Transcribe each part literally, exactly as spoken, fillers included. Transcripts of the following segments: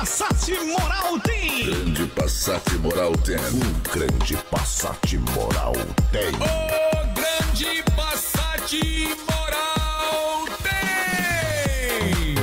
Passat Moral tem. Grande Passat Moral tem. O grande Passat Moral tem. O grande Passat Moral tem.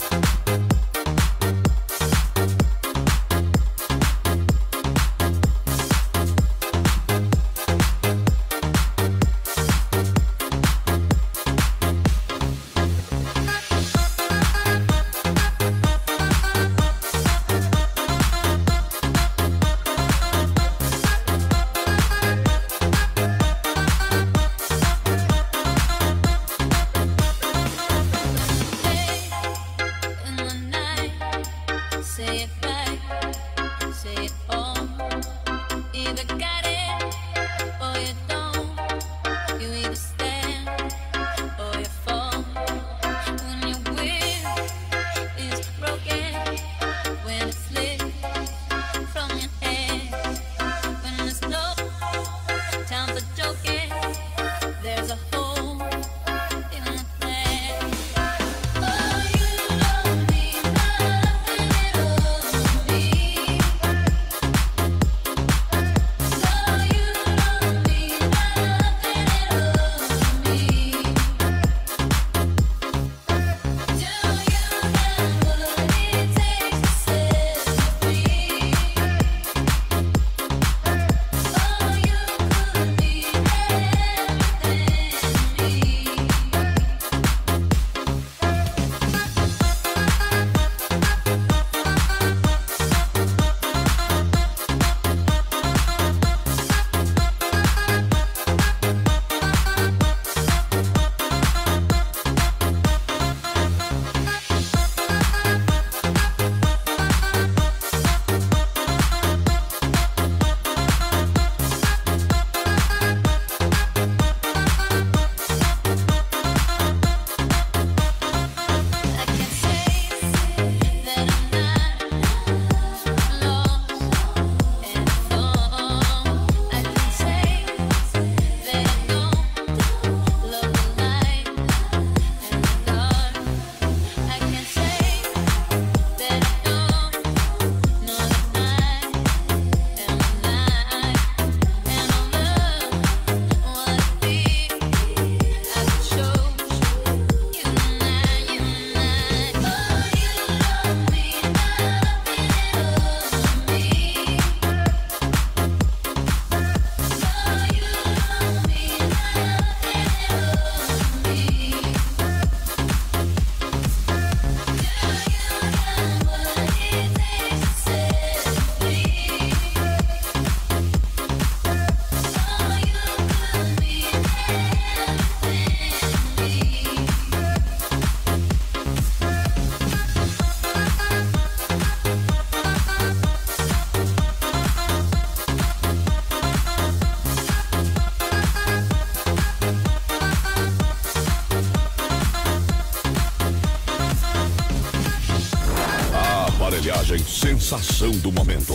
Sensação do momento.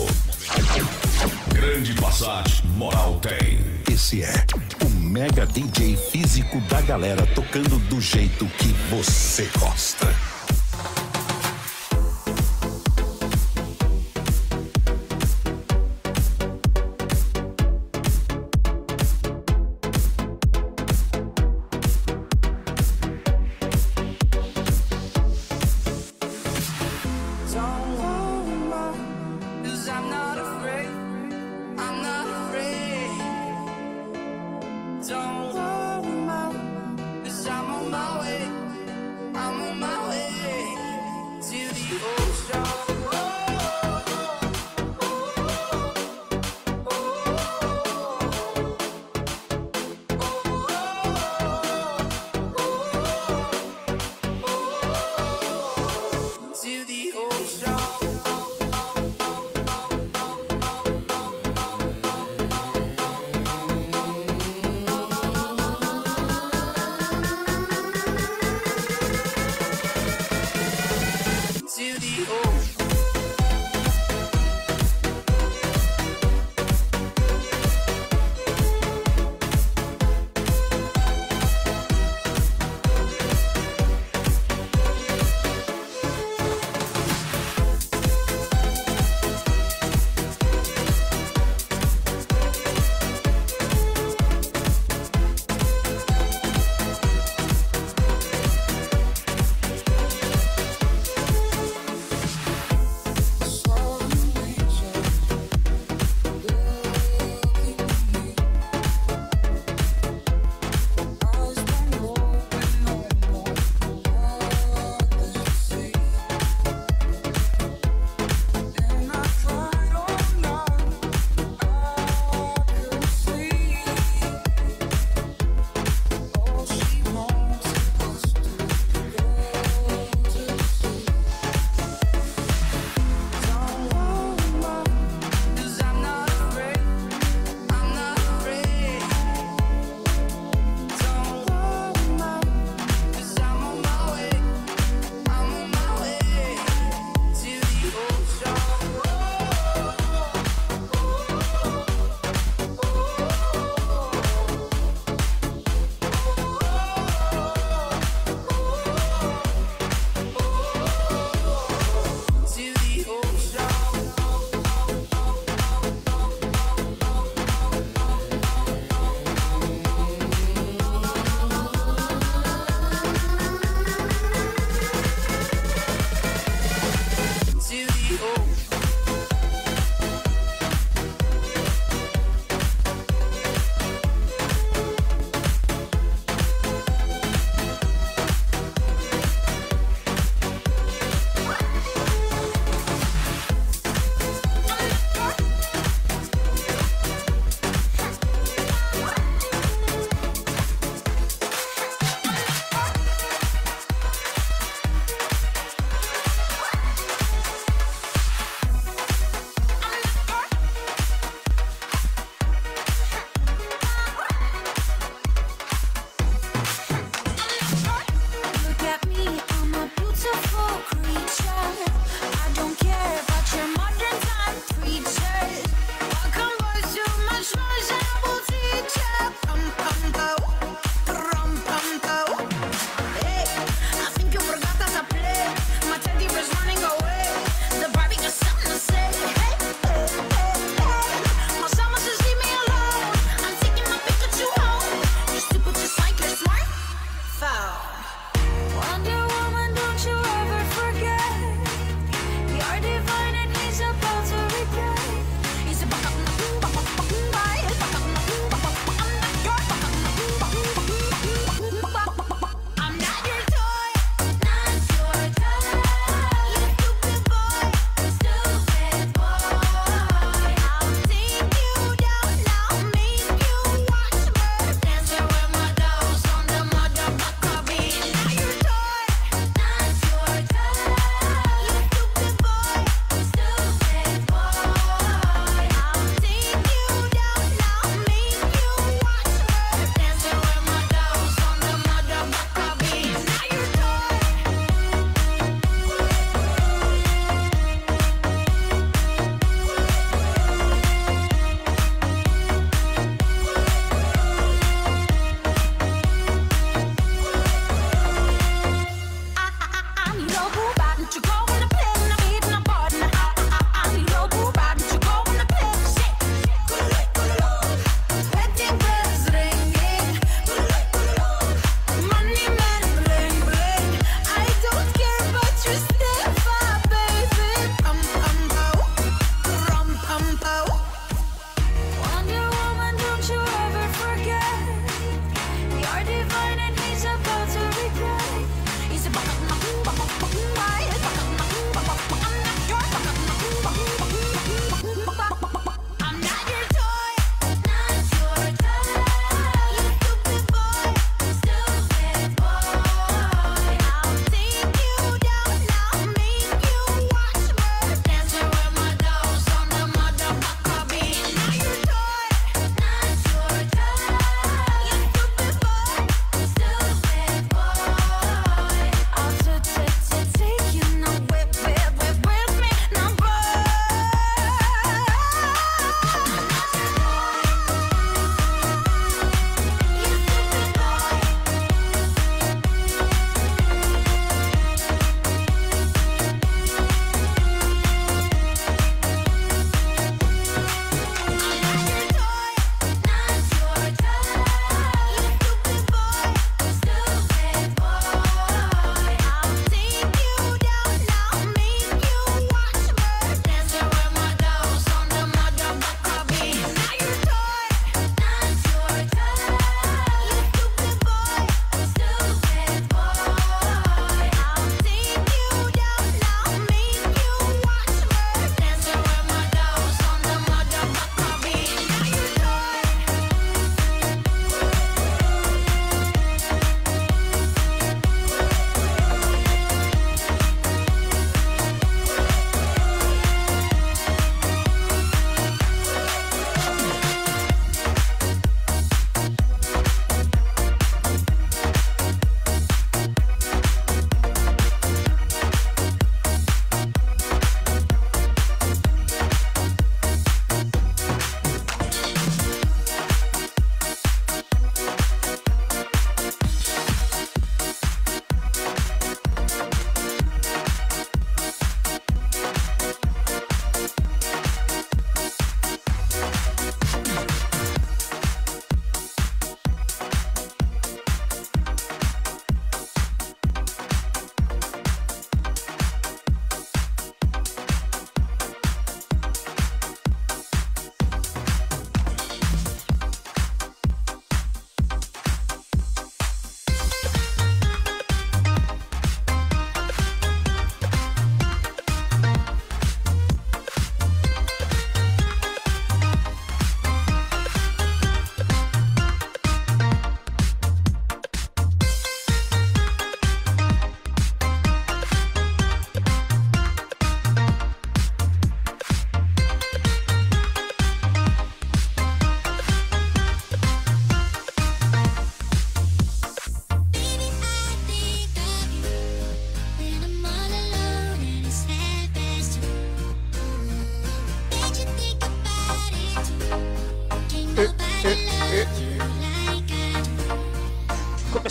Grande Passat Moral tem. Esse é o mega D J físico da galera, tocando do jeito que você gosta.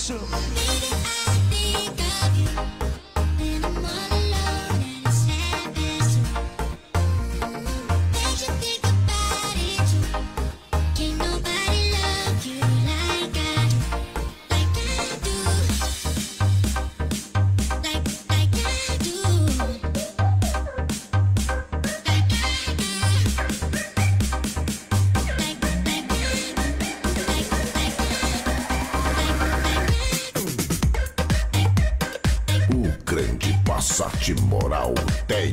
isso. Passat Moral tem.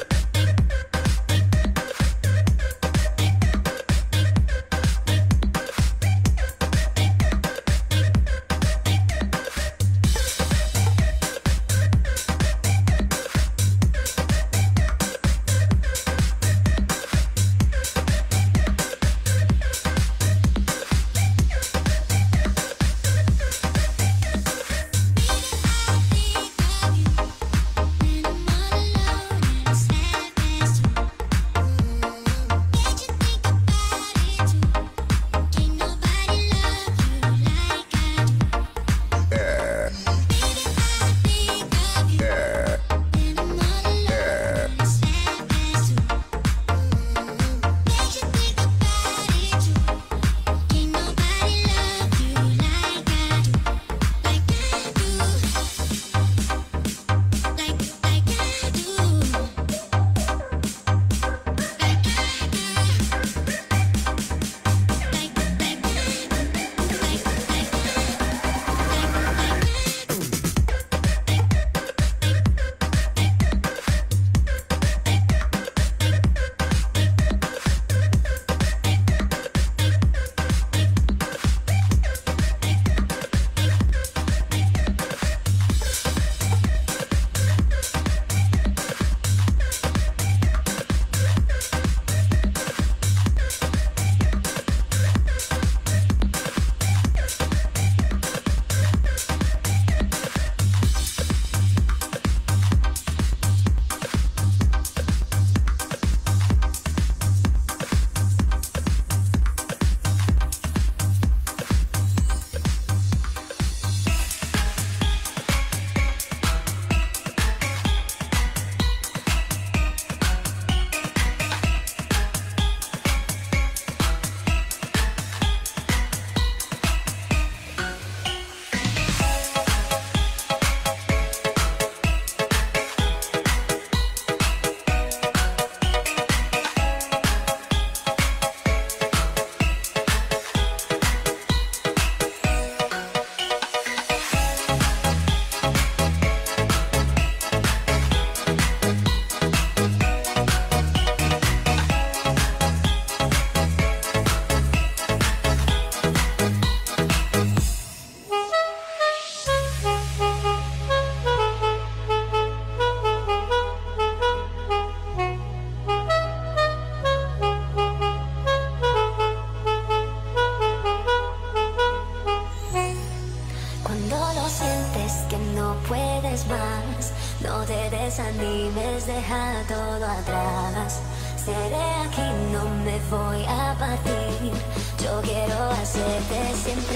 desanimes, deja todo atrás. Seré aquí, no me voy a partir. Yo quiero hacerte siempre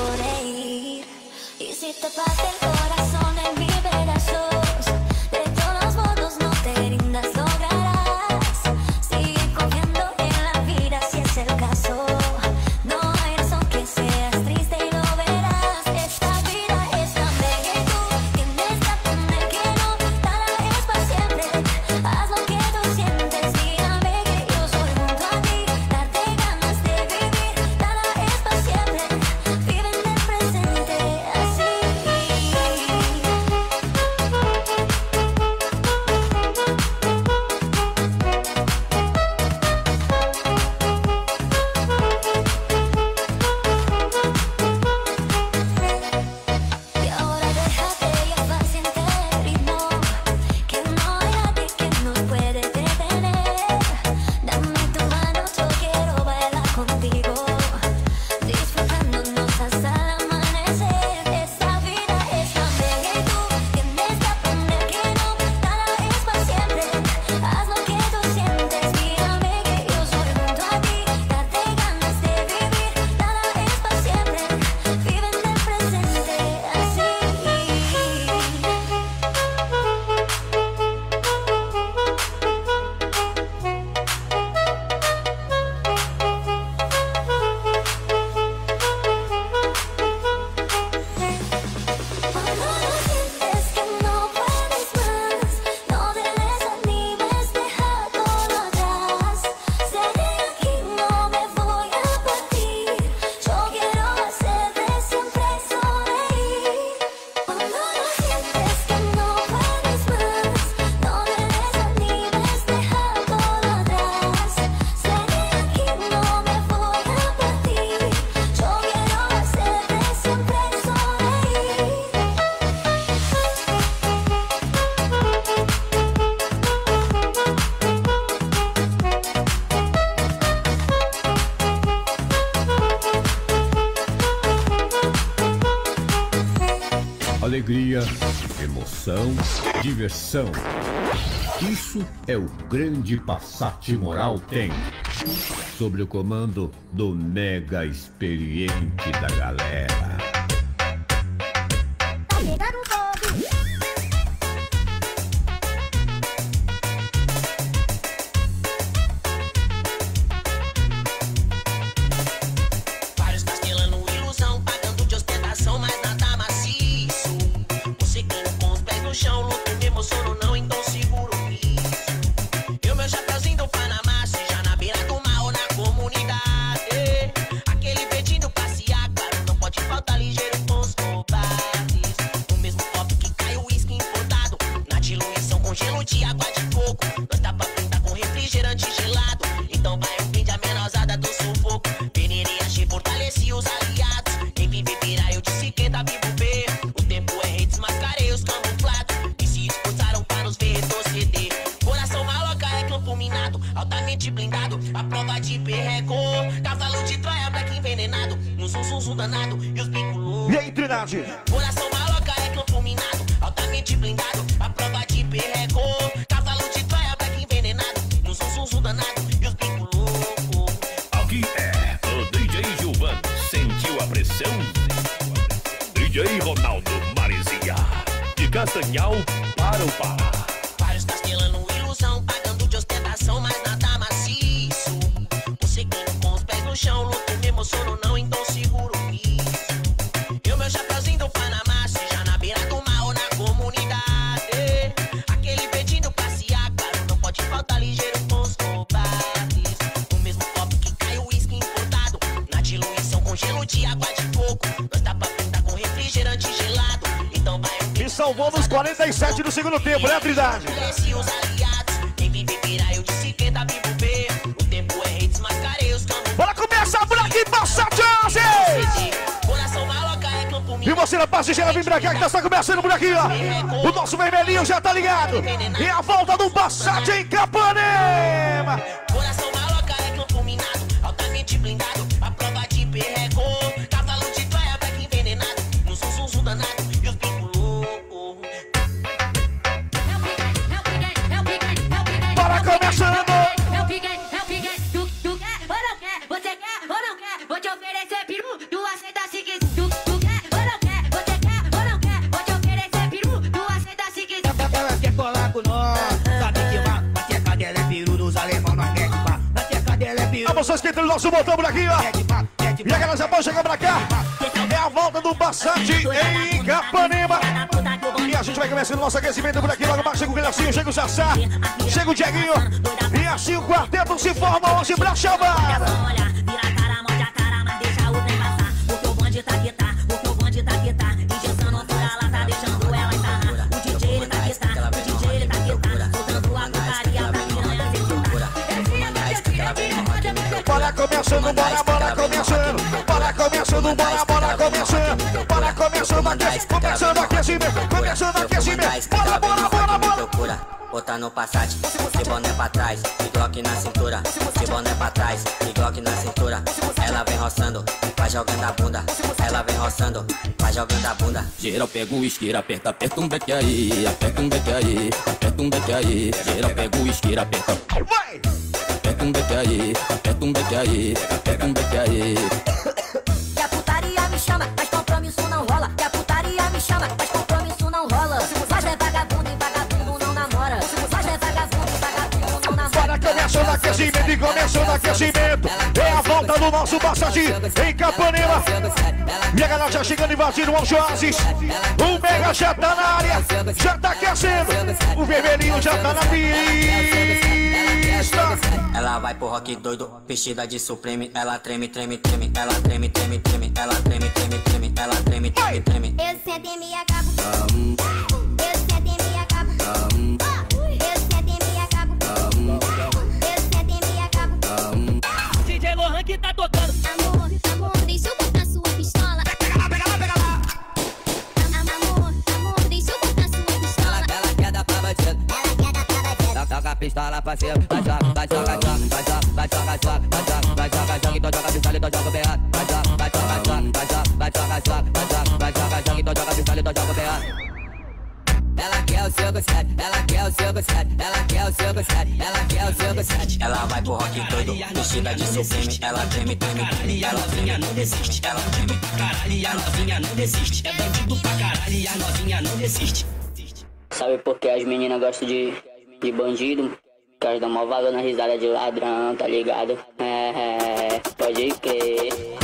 sonreír. Y si te parte el corazón en mil pedazos, de todos modos no te rindas, lograrás. Sigue confiando en la vida si es el caso. No hay razón que seas triste y lo verás. Esta vida es tan bella y tú tienes que aprender que no, nada es para siempre. Haz lo que tú sientes, dígame que yo soy junto a ti. Darte ganas de vivir, nada es para siempre. Vive en el presente así. alegria, emoção, diversão. Isso é o Grande Passat Moral Tem. Sob o comando do mega experiente da galera. E aí, Trindade? Coração maloca é campo minado, altamente blindado, a prova de perreco. Cavalo de traia, black envenenado, no zum zum zum danado e os bico louco. Aqui é o D J Gilvan, sentiu a pressão? D J Ronaldo Marizia, de Castanhal para o Pará. Vários castelando ilusão, pagando de ostentação, mas nada maciço. O seguindo com os pés no chão, luto me emociono, não, então seguro isso. Eu, meu chapeuzinho do Panamá, seja na beira do mar ou na comunidade. Aquele pedindo passear, claro, não pode faltar ligeiro com os cobardes. O mesmo copo que cai o uísque importado, na diluição com gelo de água de coco. Nós dá pra pintar com refrigerante gelado, então vai um... E salvou nos quarenta e sete do segundo tempo, né, Trindade? Os aliados, quem vive virar, eu disse que tá vivo ver. O tempo é rei, desmascarei os campos. Bora começar por aqui, Passat! Coração maloca é campo E você na passageira, vem pra cá que tá só começando por aqui, ó. O nosso vermelhinho já tá ligado. E a volta do Passat em Capanema. Coração maloca é campo minado, altamente blindado, a prova de perreco. Cavalo de traia, black envenenado, no zum zum zum danado e os bico louco. Bora começando. Eu peguei, eu peguei, tu, tu quer ou não quer? Você quer ou não quer? Vou te oferecer peru, tu aceita se quiser. Tu, tu quer ou não quer? Você quer ou não quer? Vou te oferecer peru, tu aceita se quiser. Ela quer colar com nós, sabe que vai. Na teca dela é peru, dos alemão nós quer de pá. Na teca dela é peru. A moça esquenta no nosso botão por aqui, ó. E a galera já pode chegar pra cá. É a volta do Passat em Capanema. E a gente vai começando o nosso aquecimento por aqui. Logo mais chega o Guilhercinho, chega o Sassá, chega o Dieguinho. E assim o quarteto se forma hoje pra chamar. Olha, vira a cara, morde a cara, mas deixa o trem passar. Porque o bonde tá que tá, porque o bonde tá que tá. Injeção fura, ela tá deixando ela entarrar. O D J ele tá que tá, o D J ele tá que tá. Soltando a putaria pra piranha executar. Bora começando, bora, bora começando. Bora começando, bora, bora começando. Bora começando aqui, começando aquecimento, começando aquecimento. Bora, bora, bora, bora. Botar no Passat, de boné pra trás, de Glock na cintura. De boné pra trás, de Glock na cintura. Ela vem roçando, vai jogando a bunda. Ela vem roçando, vai jogando a bunda. Geral pega o isqueiro, aperta, aperta um beck aí. Aperta um beck aí, aperta um beck aí. Geral pega o isqueiro, aperta. Vai! Aperta um beck aí, aperta um beck aí. Aperta um beck aí. Que a putaria me chama, mas compromisso não rola. Que a putaria me chama, mas compromisso não rola. Mas é vagabundo e vagabundo não namora. Mas é vagabundo e vagabundo não namora. Bora começando aquecimento e começando aquecimento. É a volta do nosso Passat em Capanema. E a galera já chegando invadindo o Oasis. O Mega já tá na área, já tá aquecendo. O vermelhinho já tá na pista. Ela vai pro rock doido, vestida de Supreme. Ela treme, treme, treme. Ela treme, treme, treme. Ela treme, treme, treme. Ela treme, treme, treme. Eu sento e me acabo. Eu sento e me acabo. Eu sento e me acabo. Eu sento e me acabo. D J Lohan que tá tocando. Amor, amor, deixa eu botar sua pistola. Pega lá, pega lá, pega lá. Amor, amor, deixa eu botar sua pistola. Ela quer dar pra bandido. Ela quer dar pra bandido. Toca pistola pra cima. Vai joga, vai joga, joga, vai joga, vai joga, joga, vai joga, vai joga, joga, então joga pistola, então joga o B A. Vai joga, vai joga, joga, vai joga, vai joga, joga, vai joga, vai joga, joga, então joga pistola, então joga o B A. Ela quer o seu sete, ela quer o seu sete, ela quer o seu sete, ela quer o seu sete. Ela vai pro rock todo, vestida de C C M, ela treme, treme, treme, a novinha não desiste. Ela treme pra caralho e a novinha não desiste. É bandido pra caralho e a novinha não desiste. Sabe por que as meninas gostam de, de bandido? Que elas dão mó valor na risada de ladrão, tá ligado? É, é, pode crer.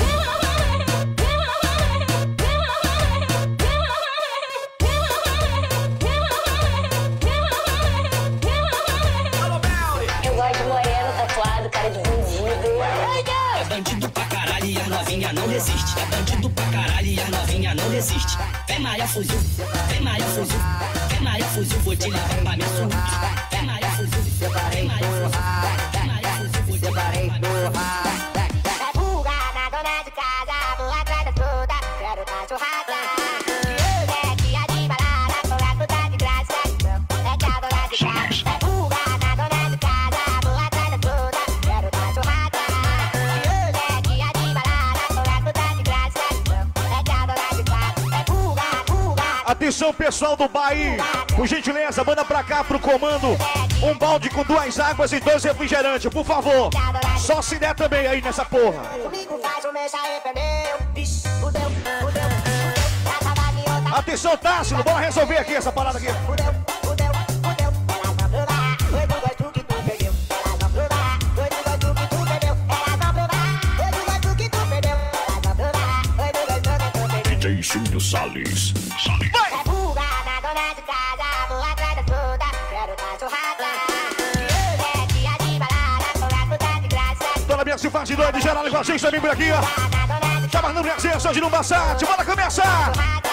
É bandido pra caralho e a novinha não desiste. É bandido pra caralho e a novinha não desiste. Vem Maria Fuzil, vem Maria Fuzil, vem Maria Fuzil, vou te levar pra minha suíte. Vem Maria Fuzil, vem Maria Fuzil, vem Maria Fuzil, vou te levar pra minha suíte. É fuga na dona de casa, vou atrás da fruta, quero dar churrasca. É dia de balada, vou acordar de graça, é que a dona de casa. É fuga na dona de casa, vou atrás da fruta, quero dar churrasca. É dia de balada, vou acordar de graça, é que a dona de casa. É fuga, fuga. Atenção, pessoal do Bahia, por gentileza, manda pra cá pro comando um balde com duas águas e dois refrigerantes, por favor. Só se der também aí nessa porra. Comigo faz o mês aí, perdeu, bicho, fudeu, fudeu, fudeu. Atenção, Tássilo, bora resolver aqui essa parada aqui. Fudeu, fudeu, fudeu. Elas vão provar, foi do gosto que tu perdeu. Elas vão provar, foi do gosto que tu perdeu. Elas vão provar, foi do gosto que tu perdeu. Elas vão provar, foi do gosto que tu perdeu. D J Júnior Salles. É fuga na dona de casa, vou atrás da fruta, quero dar churrasca. É dia de balada, vou acordar de graça. Dona Minha Silvagem doida, geral com a gente também por aqui, ó. Chama no Brasil, só de não passar, bora começar.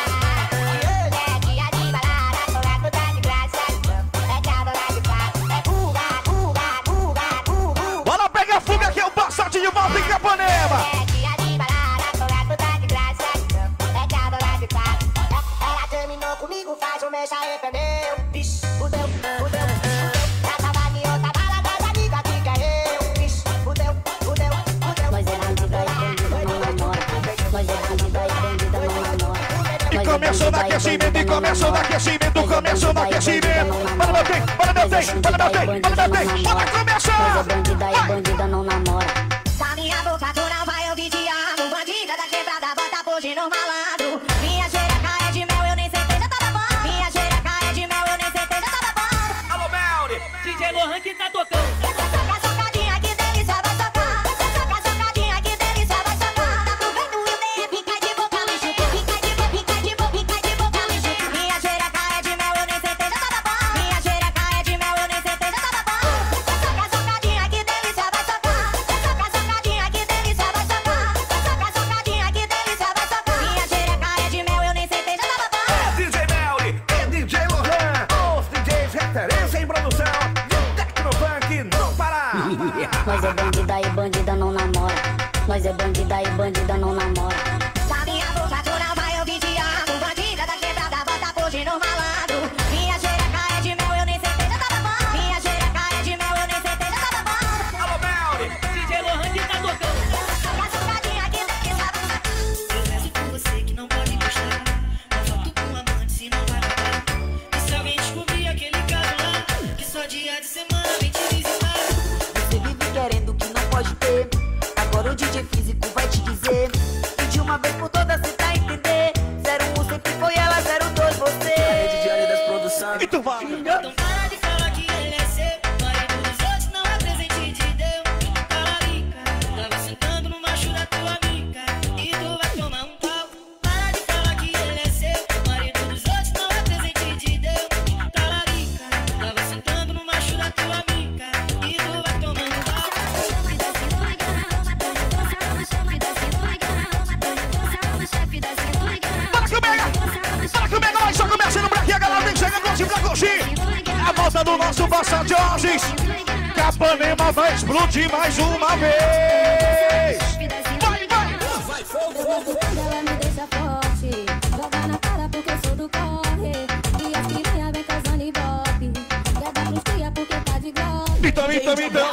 Bora pegar fuga aqui, é o Passat de volta em Capanema. Ela terminou comigo, faz um mês aí, perdeu. Bicho, fudeu, fudeu, fudeu. Já tava em outra balada, as amigas que quer eu. Bicho, fudeu, fudeu, fudeu. Nós é bandida e bandida não namora. Nós é bandida e bandida não namora. E começando aquecimento, e começando aquecimento, começando aquecimento. Bora meu tempo, bora meu tempo, bora meu tempo, bora meu tempo, bora começar. Nós é bandida e bandida não namora. Da minha boca tu não vai ouvir te amo. Bandida da quebrada, bota hoje no malandro. Minha xereca é de mel, eu nem sei se já tava bom. Minha xereca é de mel, eu nem sei se já tava bom. Alô, Melri, D J Lohan que tá tocando. Soca, socadinha, que delícia, vai socar. Soca, socadinha, que delícia, vai socar. Tá provendo o meio, pica de boca, lixo. Pica de boca, pica de boca, pica de boca, lixo. Minha xereca é de mel, eu nem sei se já tava bom. Minha xereca é de mel, eu nem sei se já tava bom. Soca, socadinha, que delícia, vai socar. Soca, socadinha, que delícia, vai socar. Soca, socadinha, que delícia, vai socar. Minha xereca é de mel, eu nem sei se já tava bom. D J Melri, é D J Lohan. Os D Js referência em produção. E o Tecnofunk não para. Nós é bandida e bandida não namora. Nós é bandida e bandida não namora. Da minha boca tu não vai ouvir te amo. Bandida da quebrada, bota hoje no malandro. Minha xereca é de mel, eu nem sei se já tava bom. Minha xereca é de mel, eu nem sei se já tava bom. Alô, Melri, D J Lohan que tá tocando. Soca, socadinha, que delícia, vai socar. Eu rezo por você que não pode gostar. Não volto com amante se não vai pagar. E se alguém descobrir aquele caso lá, que só dia de semana vem te visitar. Você vive querendo o que não pode ter. Agora o D J físico vai te dizer. E de uma vez por todas cê tá a entender. zero um sempre foi ela, zero dois você. Rede diária das produções. E tu vai. Então para de falar que ele é seu. Marido dos outros não é presente de Deus. Talarica, tava sentando no macho da tua amiga. E tu vai tomar um pau. Para de falar que ele é seu. Marido dos outros não é presente de Deus. Talarica, tava sentando no macho da tua amiga. E tu vai tomar um pau. Bora que o Mega, bora que o Mega, nós só começando por aqui, a galera vem chegando hoje pra curtir. A volta do nosso Passat Jorges. Capanema vai explodir mais uma vez. Vai, vai. Vai fogo, fogo. Ela me deixa forte. Joga na cara porque eu sou do corre. E as piranha vem causando ibope. Quer dar pros cria porque tá de glock. também, então.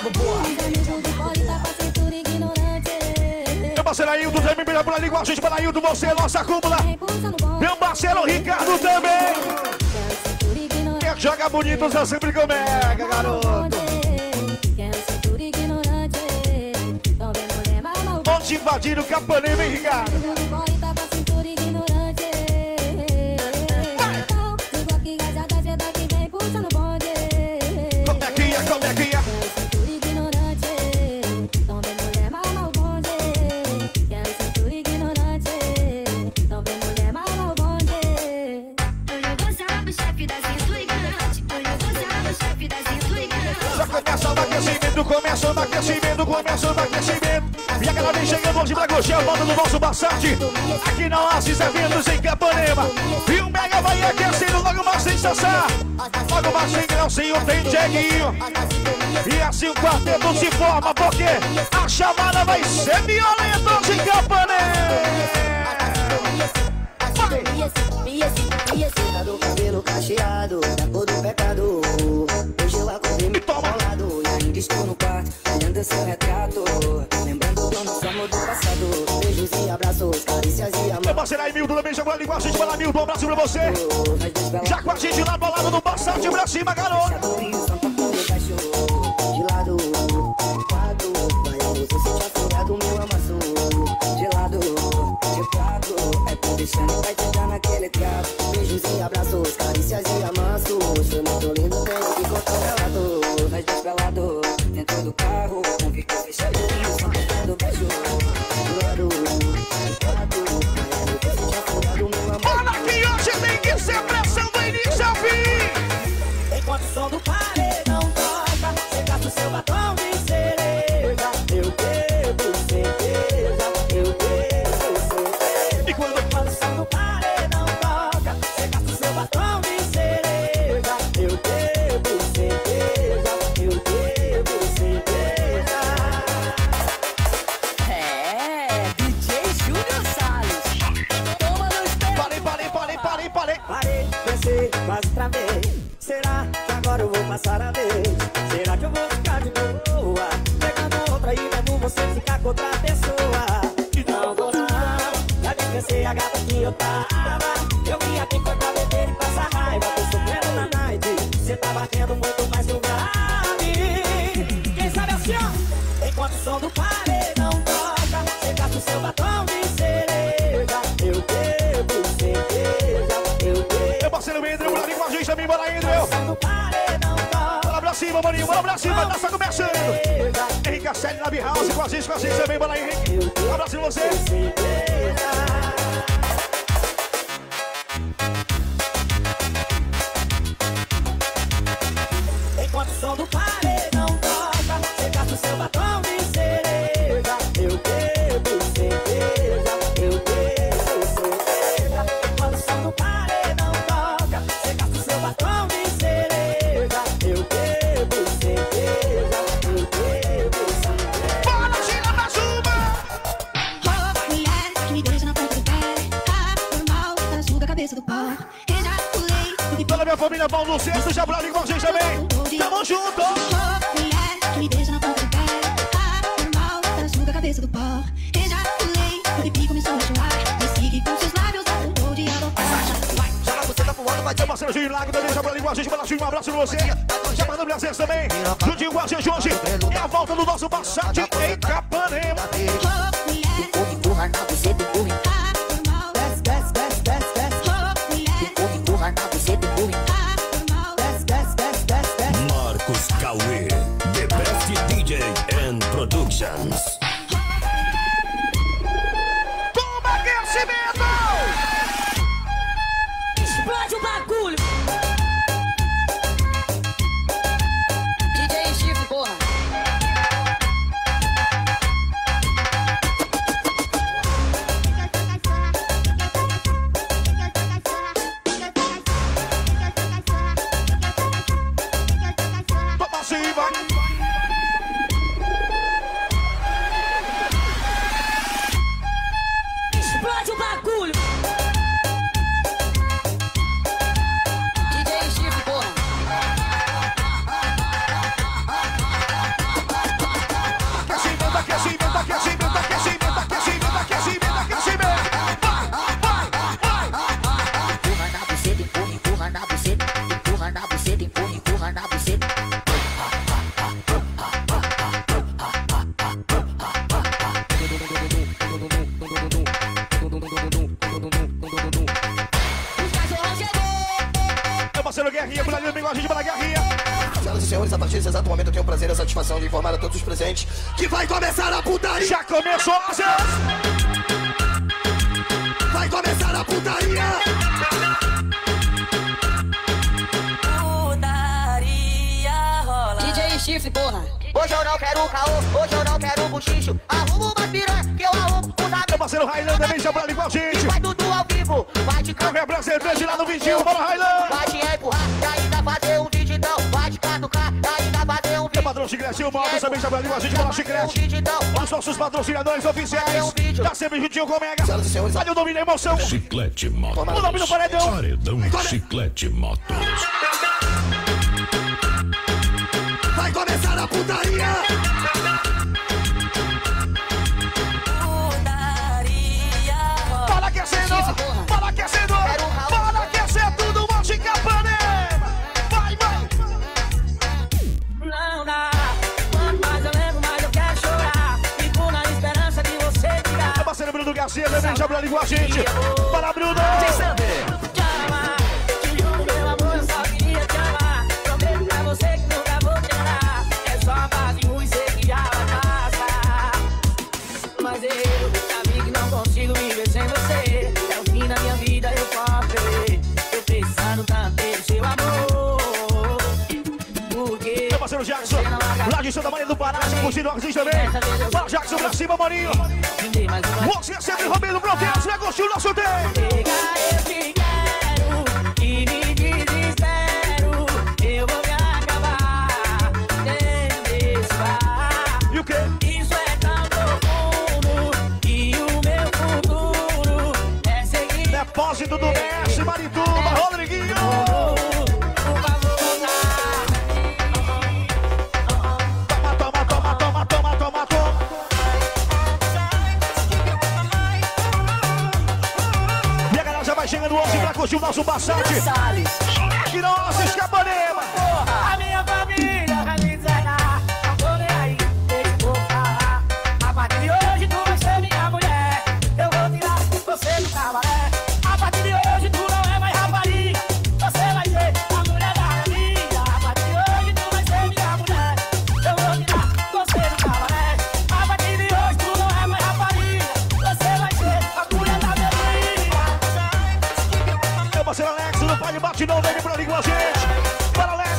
Meu parceiro Ailton também, brilha por ali com a gente. Para Ailton, você é nossa cúpula. Meu parceiro Ricardo também. Quem joga bonito, você sempre com mega, garoto. Onde invadiram o Capanema, hein, Ricardo? Como é que é, como é que é? Já começa o aquecimento, começa o aquecimento, começa o aquecimento. E a galera vem chegando hoje pra curtir a volta do nosso Passat. Aqui na Oasis Eventos em Capanema. E o Mega vai aquecendo logo mais sem Sassá. Logo mais sem Graucinho, tem Dieguinho. E assim o quarteto se forma, porque a chamada vai ser violenta hoje em Capanema. Do cabelo cacheado, da cor do pecado. Hoje eu acordei me molado e ainda estou no quarto, olhando seu retrato. Lembrando do nosso amor do passado. Beijos e abraços, carícias e amor. Meu parceiro aí, Milton, também jogou ali com a gente. Fala, Milton, um abraço pra você. Já com a gente lá do lado do Passat, pra cima, garoto. De lado, quatro, vai a luz, você já furado meu amasso. De lado, de quatro, é por deixando, vai te dar naquele trato. Beijos e abraços, carícias e amassos. Foi muito lindo, tenho que contar relato. Nós dois pelados, dentro do carro, com bico fechado, só tentando beijo. De lado, de quatro, vai a luz, você já furado meu amasso. Fala que hoje tem que ser pressão do início ao fim. Enquanto o som do paredão toca, você gasta o seu batom de cereja. Eu bebo cerveja, eu bebo cerveja. E quando o som do paredão toca, você gasta o seu batom de cereja. Eu bebo cerveja, eu bebo cerveja. É, D J Júnior Salles. Toma no espelho. Parei, parei, parei, parei, parei. Parei, pensei, quase travei. Será que agora eu vou passar a vez? Será que eu vou ficar de boa? Pegando outra e vendo você ficar com outra pessoa. Não vou não, já me cansei a gata que eu tava. Eu vim aqui foi pra beber e passar raiva. Tô sofrendo na night, cê tá batendo muito mais no grave. Quem sabe assim, ó, enquanto o som do paredão toca, cê gasta o seu batom de cereja. Eu bebo cerveja, eu bebo. Meu parceiro André, bora ali com a gente também, bora aí, André. Bora pra cima, maninho, bora pra cima, tá só começando. Henrique Asselli na B-House com a gente, com a gente também, bora aí, Henrique. Um abraço em você. Enquanto o som do paredão toca, você gasta o seu batom de cereja. Eu bebo cerveja, eu bebo cerveja. Enquanto o som do paredão toca, você gasta o seu batom de cereja. Eu bebo cerveja, eu bebo cerveja. Bora, tira mais uma! Oh, mulher, que me deixa na ponta do pé. Ah, normal, ela suga a cabeça do pau. Eu já pulei. Toda a minha família, Paulo Cesto, já bora ali com a gente também. Tamo junto! Oh, mulher, que me deixa na ponta do pé. Ah, normal, ela suga a cabeça do pau. Eu já pulei, o pipi começou a chorar. Disse que com seus lábios eu vou de adotar. Joga você tá pro alto, vai ter parceiro Gil Lago também, já bora ali com a gente, bora um abraço pra você. Já mandando Brasil também, juntinho com a gente hoje. É a volta do nosso Passat em Capanema. Oh, mulher, Empurra na buceta, empurra. ah, normal, Desce, desce, desce, desce, desce. oh, mulher, Empurra, empurra na buceta, empurra. ah, normal. Desce, desce, desce, desce, desce. Marcos Cauê, The Best D J and Productions. Toma aquecimento! Explode o bagulho. D J Chifre, porra. Toma assim, vai! Explode o bagulho. D J Chifre, porra. e senhores, a partir desse exato momento eu tenho o prazer e a satisfação de informar a todos os presentes que vai começar a putaria! Já começou, senhores! Vai começar a putaria! Putaria rola. D J Chifre, porra. Hoje eu não quero caô, hoje eu não quero buchicho. Arrumo uma piranha que eu arrumo os amigos. Meu parceiro Railan também já pra igual a gente. Vai tudo ao vivo, vai te cantar. Meu representante lá no vinte e um, bora Railan. Vai te empurrar e ainda fazer um vídeo então. Vai te catucar e ainda fazer um vídeo. Meu patrão Chiclete, o Maldo também já pra igual a gente, bora Chiclete. Os nossos patrocinadores oficiais. Tá sempre juntinho com o Mega. Olha o nome da emoção. Chiclete Motos. O nome do paredão. Paredão Chiclete Motos. Vai começar a putaria! Bora aquecendo! Bora aquecendo! Bora aquecer tudo, Monte Capanema! Vai, vai! Não dá. Quanto mais eu lembro, mais eu quero chorar. Fico na esperança de você tirar. Meu parceiro Bruno Garcia também já pra igual a gente. Bora, Bruno! Te amar, te juro, meu amor, eu só queria te amar. Prometo pra você que nunca vou te amar. É só a base ruim, sei que já vai passar. Mas eu sabia que não consigo viver sem você. É o fim da minha vida, eu comprei. Tô pensando tanto em seu amor. Porque meu parceiro Jackson, lá de Santa Maria do Pará, curtindo o artista também. Fala, Jackson, pra cima, maninho. Você é sempre Romero Bloqueiros, vai curtir o nosso tempo. Eu te quero e me desespero. Eu vou me acabar sem desfar. E o quê? Isso é tão profundo e o meu futuro é seguir. Depósito do Mestre, Marituba, Rodriguinho. Por favor, toma, toma, toma, toma, toma, toma. E a galera já vai chegando hoje pra curtir o nosso Passat. Aqui na nossa Escapanema. A minha família vai me desanar. Não tô nem aí, deixa eu falar. A partir de hoje tu vai ser minha mulher. Eu vou tirar você do cabaré. A partir de hoje tu não é mais rapariga. Você vai ser a mulher da minha vida. A partir de hoje tu vai ser minha mulher. Eu vou tirar você do cabaré. A partir de hoje tu não é mais rapariga. Você vai ser a mulher da minha vida. Meu parceiro Alex, do Pai de Batidão, vem pra igual a gente. Bora, Alex!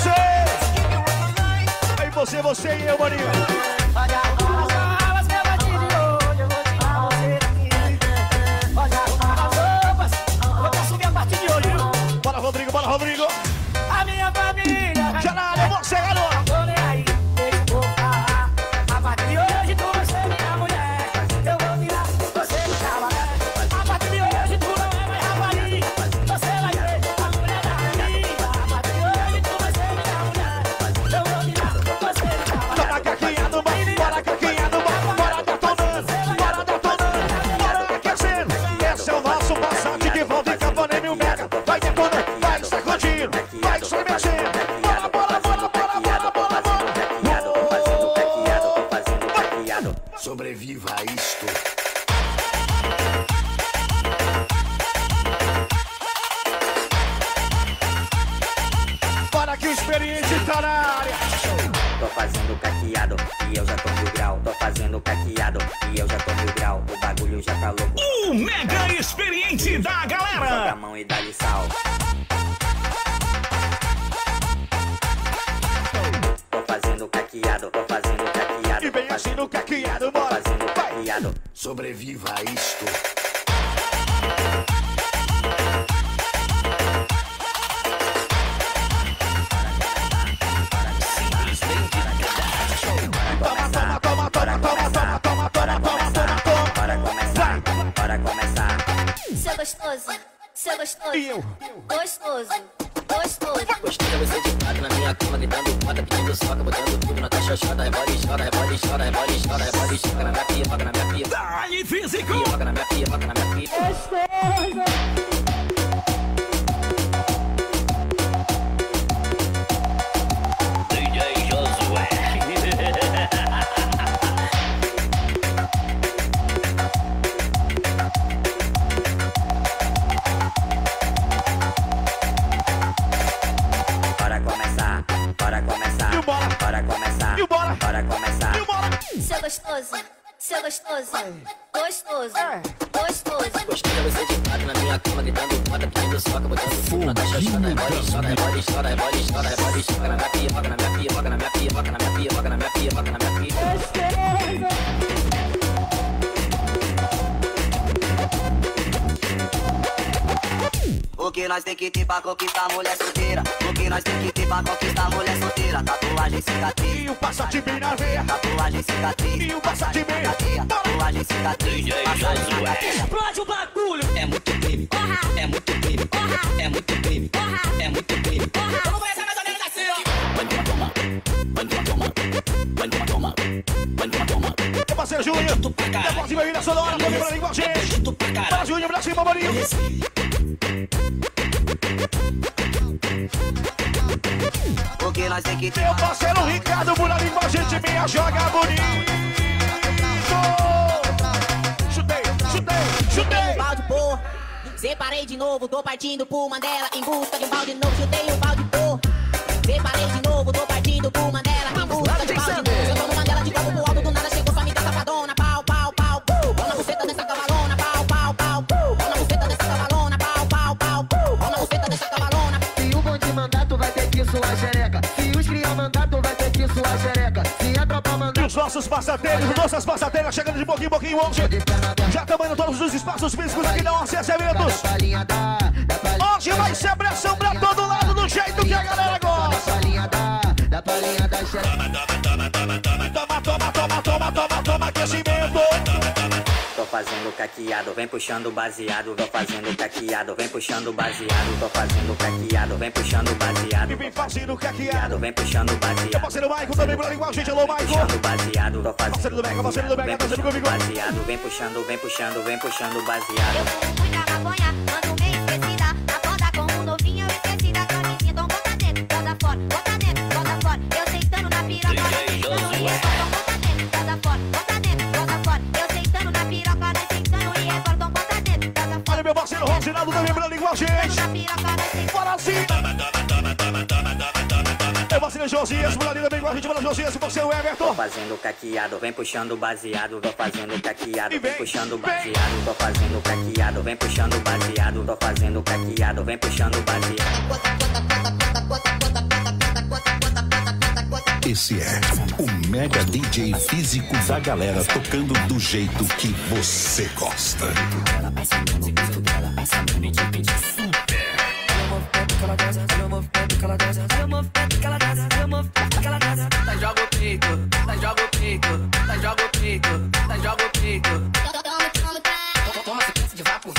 Aí você, você e eu, maninho. Olha as palavras que a partir de hoje eu vou tirar você daqui. Olha as roupas, eu vou te assumir a partir de hoje. Bora, Rodrigo, bora, Rodrigo. A minha família vai já nada, você, garoto. Não tô nem aí, deixa eu falar. A partir de hoje tu vai ser minha mulher. Eu vou tirar você do cabaré. A partir de hoje tu não é mais rapariga. Você vai ser a mulher da minha vida. A partir de hoje tu vai ser minha mulher. Eu vou tirar você do cabaré. Bora caquinha no bar, bora caquinha no bar, bora detonando, bora detonando, bora aquecendo. Esse é o nosso Passat que volta em Capanema e o Mega. Vai detonando, vai sacudindo, vai só mexendo. Bora, bora, bora, bora, bora, bora, bora. Sobreviva a isto. Bora que o experiente tá na área. Tô fazendo caqueado e eu já tô mil grau. Tô fazendo caqueado e eu já tô mil grau. O bagulho já tá louco. O mega experiente da galera. Joga a mão e dá-lhe sal. Tô fazendo caqueado, tô fazendo caqueado. E vem assim no caqueado, bora. Tô fazendo caqueado. Sobreviva a isto. Toma, toma, toma, toma, toma, toma, toma, toma, toma, toma, toma. Bora começar, bora começar. Seu gostoso, seu gostoso. E eu? Gostoso, gostoso. Gostei de você de quatro na minha cama, gritando foda, pedindo soca, botando tudo na caixa chata, rebole, chora, rebole, chora, rebole, chora, rebole, chora na minha pia, roga na minha pia. Dá-lhe físico! Roga na minha pia, roga na minha pia. D J Josué. Bora começar, bora começar. começar. E bora. Bora começar. E bora. Seu gostoso, seu gostoso, gostoso, gostoso. Gostei de você de quatro na minha cama, gritando foda, pedindo soca, botando fogo na caixa, chora, rebole, chora, rebole, chora, rebole, chora, rebole, chora, na minha piroca, na minha piroca, na minha piroca, na minha piroca, na minha piroca, na minha piroca. O que nós tem que ter pra conquistar a mulher solteira? O que nós tem que ter pra conquistar a mulher solteira? Tatuagem, cicatriz. E o Passat bem na veia. Tatuagem, cicatriz. E o Passat bem. Tatuagem, cicatriz. Explode o bagulho. É muito crime, é muito crime, é muito crime, é muito crime. Vamos começar mais ou menos assim, ó. Meu parceiro Júnior. Depois vai vir na sonora, tô lembrando com a gente. Para Júnior, pra cima, Marinho. O que nós tem que ter? Meu parceiro Ricardo Buralim com a gente, minha joga bonito. Chutei, chutei, chutei. Balde, pô. Separei de novo, tô partindo pro Mandela em busca de um balde novo. Chutei o balde, pô. Separei de novo, tô partindo pro Mandela em busca de um balde novo. Eu tô no Mandela de copo pro alto, do nada chegou sua amiga safadona. Pau, pau, pau, pau. Mão na buceta dessa cavalona. Pau, pau, pau, pau. Mão na buceta dessa cavalona. Pau, pau, pau, pau. Mão na buceta dessa cavalona. Se o bonde mandar, tu vai ter que suar xereca. Se os criar mandar, tu vai ter que suar xereca. Se a tropa mandar... E os nossos passateiros, nossas passateiras chegando de pouquinho em pouquinho hoje. Já estamos indo todos os espaços físicos aqui da Acesso Eventos. Hoje vai ser pressão pra todo lado, do jeito que a galera gosta. Da palhinha da xereca. Toma, toma, toma, toma, toma, toma, aquecimento. Tô fazendo caqueado, vem puxando baseado. Tô fazendo caqueado, vem puxando baseado. Tô fazendo caqueado, vem puxando baseado. E vem fazendo caqueado, vem puxando baseado. Meu parceiro Maicon também por ali com a gente, alô Maicon. Puxando baseado, tô fazendo. Parceiro do Mega, parceiro do Mega, tá sempre comigo. Baseado, vem puxando, vem puxando, vem puxando baseado. Muita maconha, mando bem esquecida. Na foda com um novinho esquecida. Camisinha, então bota dentro, bota fora, bota dentro, bota fora. Eu sentando na piroca, nós sentando e recortam, bota dentro, bota fora, bota dentro, bota fora. Eu sentando na piroca, nós sentando e recortam, bota dentro, bota fora. Olha meu parceiro Rosinaldo também por ali com a gente. Bora sim. Meu parceiro Josias, por ali também com a gente. Bora Josias, e você o Everton. Tô fazendo caqueado, vem puxando baseado. Tô fazendo caqueado, vem puxando baseado. Tô fazendo caqueado, vem puxando baseado. Tô fazendo caqueado, vem puxando baseado. Esse é o Mega D J físico da galera, tocando do jeito que você gosta. Tá joga o pico, tá joga o pico, tá joga o pico, tá joga o pico. Toma sequência de vácuo.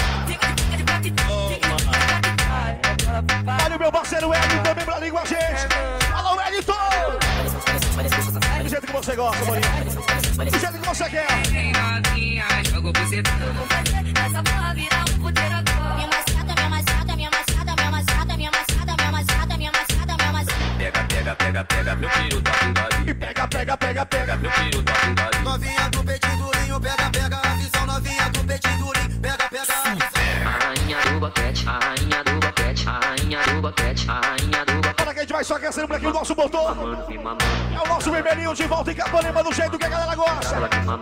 Olha o meu parceiro Edson também por ali com a gente. Alô Edson! Do jeito que você gosta, Marinho. Do jeito que você quer. Essa porra vira um puteiro agora. Minha mascada, minha mascada, minha mascada, minha mascada, minha mascada, minha mascada, minha mascada, minha mascada. Pega, pega, pega, pega, meu filho tá fundado. E pega, pega, pega, pega, meu filho tá fundado. Novinha do peitinho durinho, pega, pega a visão. Novinha do peitinho durinho, pega, pega a visão. A rainha do boquete, a rainha do boquete, a rainha do boquete, a rainha do boquete. Olha que a gente vai só aquecendo por aqui o nosso motor. É o nosso vermelhinho de volta em Capanema do jeito que a galera gosta.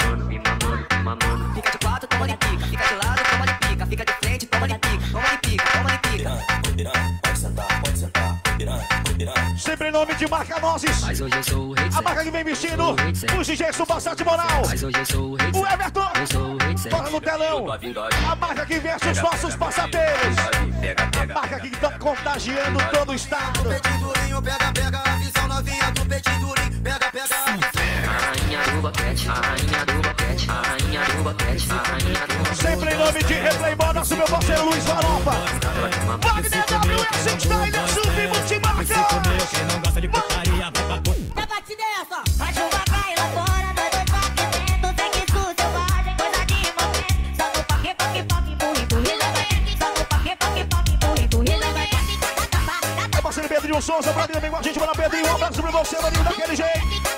Fica de quatro, toma de pica. Fica de lado, toma de pica. Fica de frente, toma de pica. Toma de pica, toma de pica. Pode sentar, pode sentar. Sempre em nome de marca Nozes. Mas hoje eu sou o rei. A marca que vem vestindo os D Js do Passat Moral. Mas hoje eu sou o rei. O Everton. Eu sou o rei. Bora no telão. A marca que veste os nossos passateiros. A marca que tá contagiando todo o estado. Peitinho durinho, pega, pega a visão. Novinha do peitinho durinho, pega, pega a visão. A rainha do boquete, a rainha do boquete, a rainha do boquete, a rainha do boquete. Sempre em nome de Replay Modas, meu parceiro Luiz Farofa. Wagner W S Style, Sub Multimarca. Quem não gosta de putaria, vai pra puta. Já bate dessa. A chuva cai lá fora, nós dois paquetendo. Tem que isso selvagem, coisa de momento. Só no paque, paque, paque, empurra, empurra. Só no paque, paque, paque, empurra, empurra. É parceiro Pedrinho Souza, pra também com a gente, bora Pedrinho. Um abraço pra você, Maninho, daquele jeito.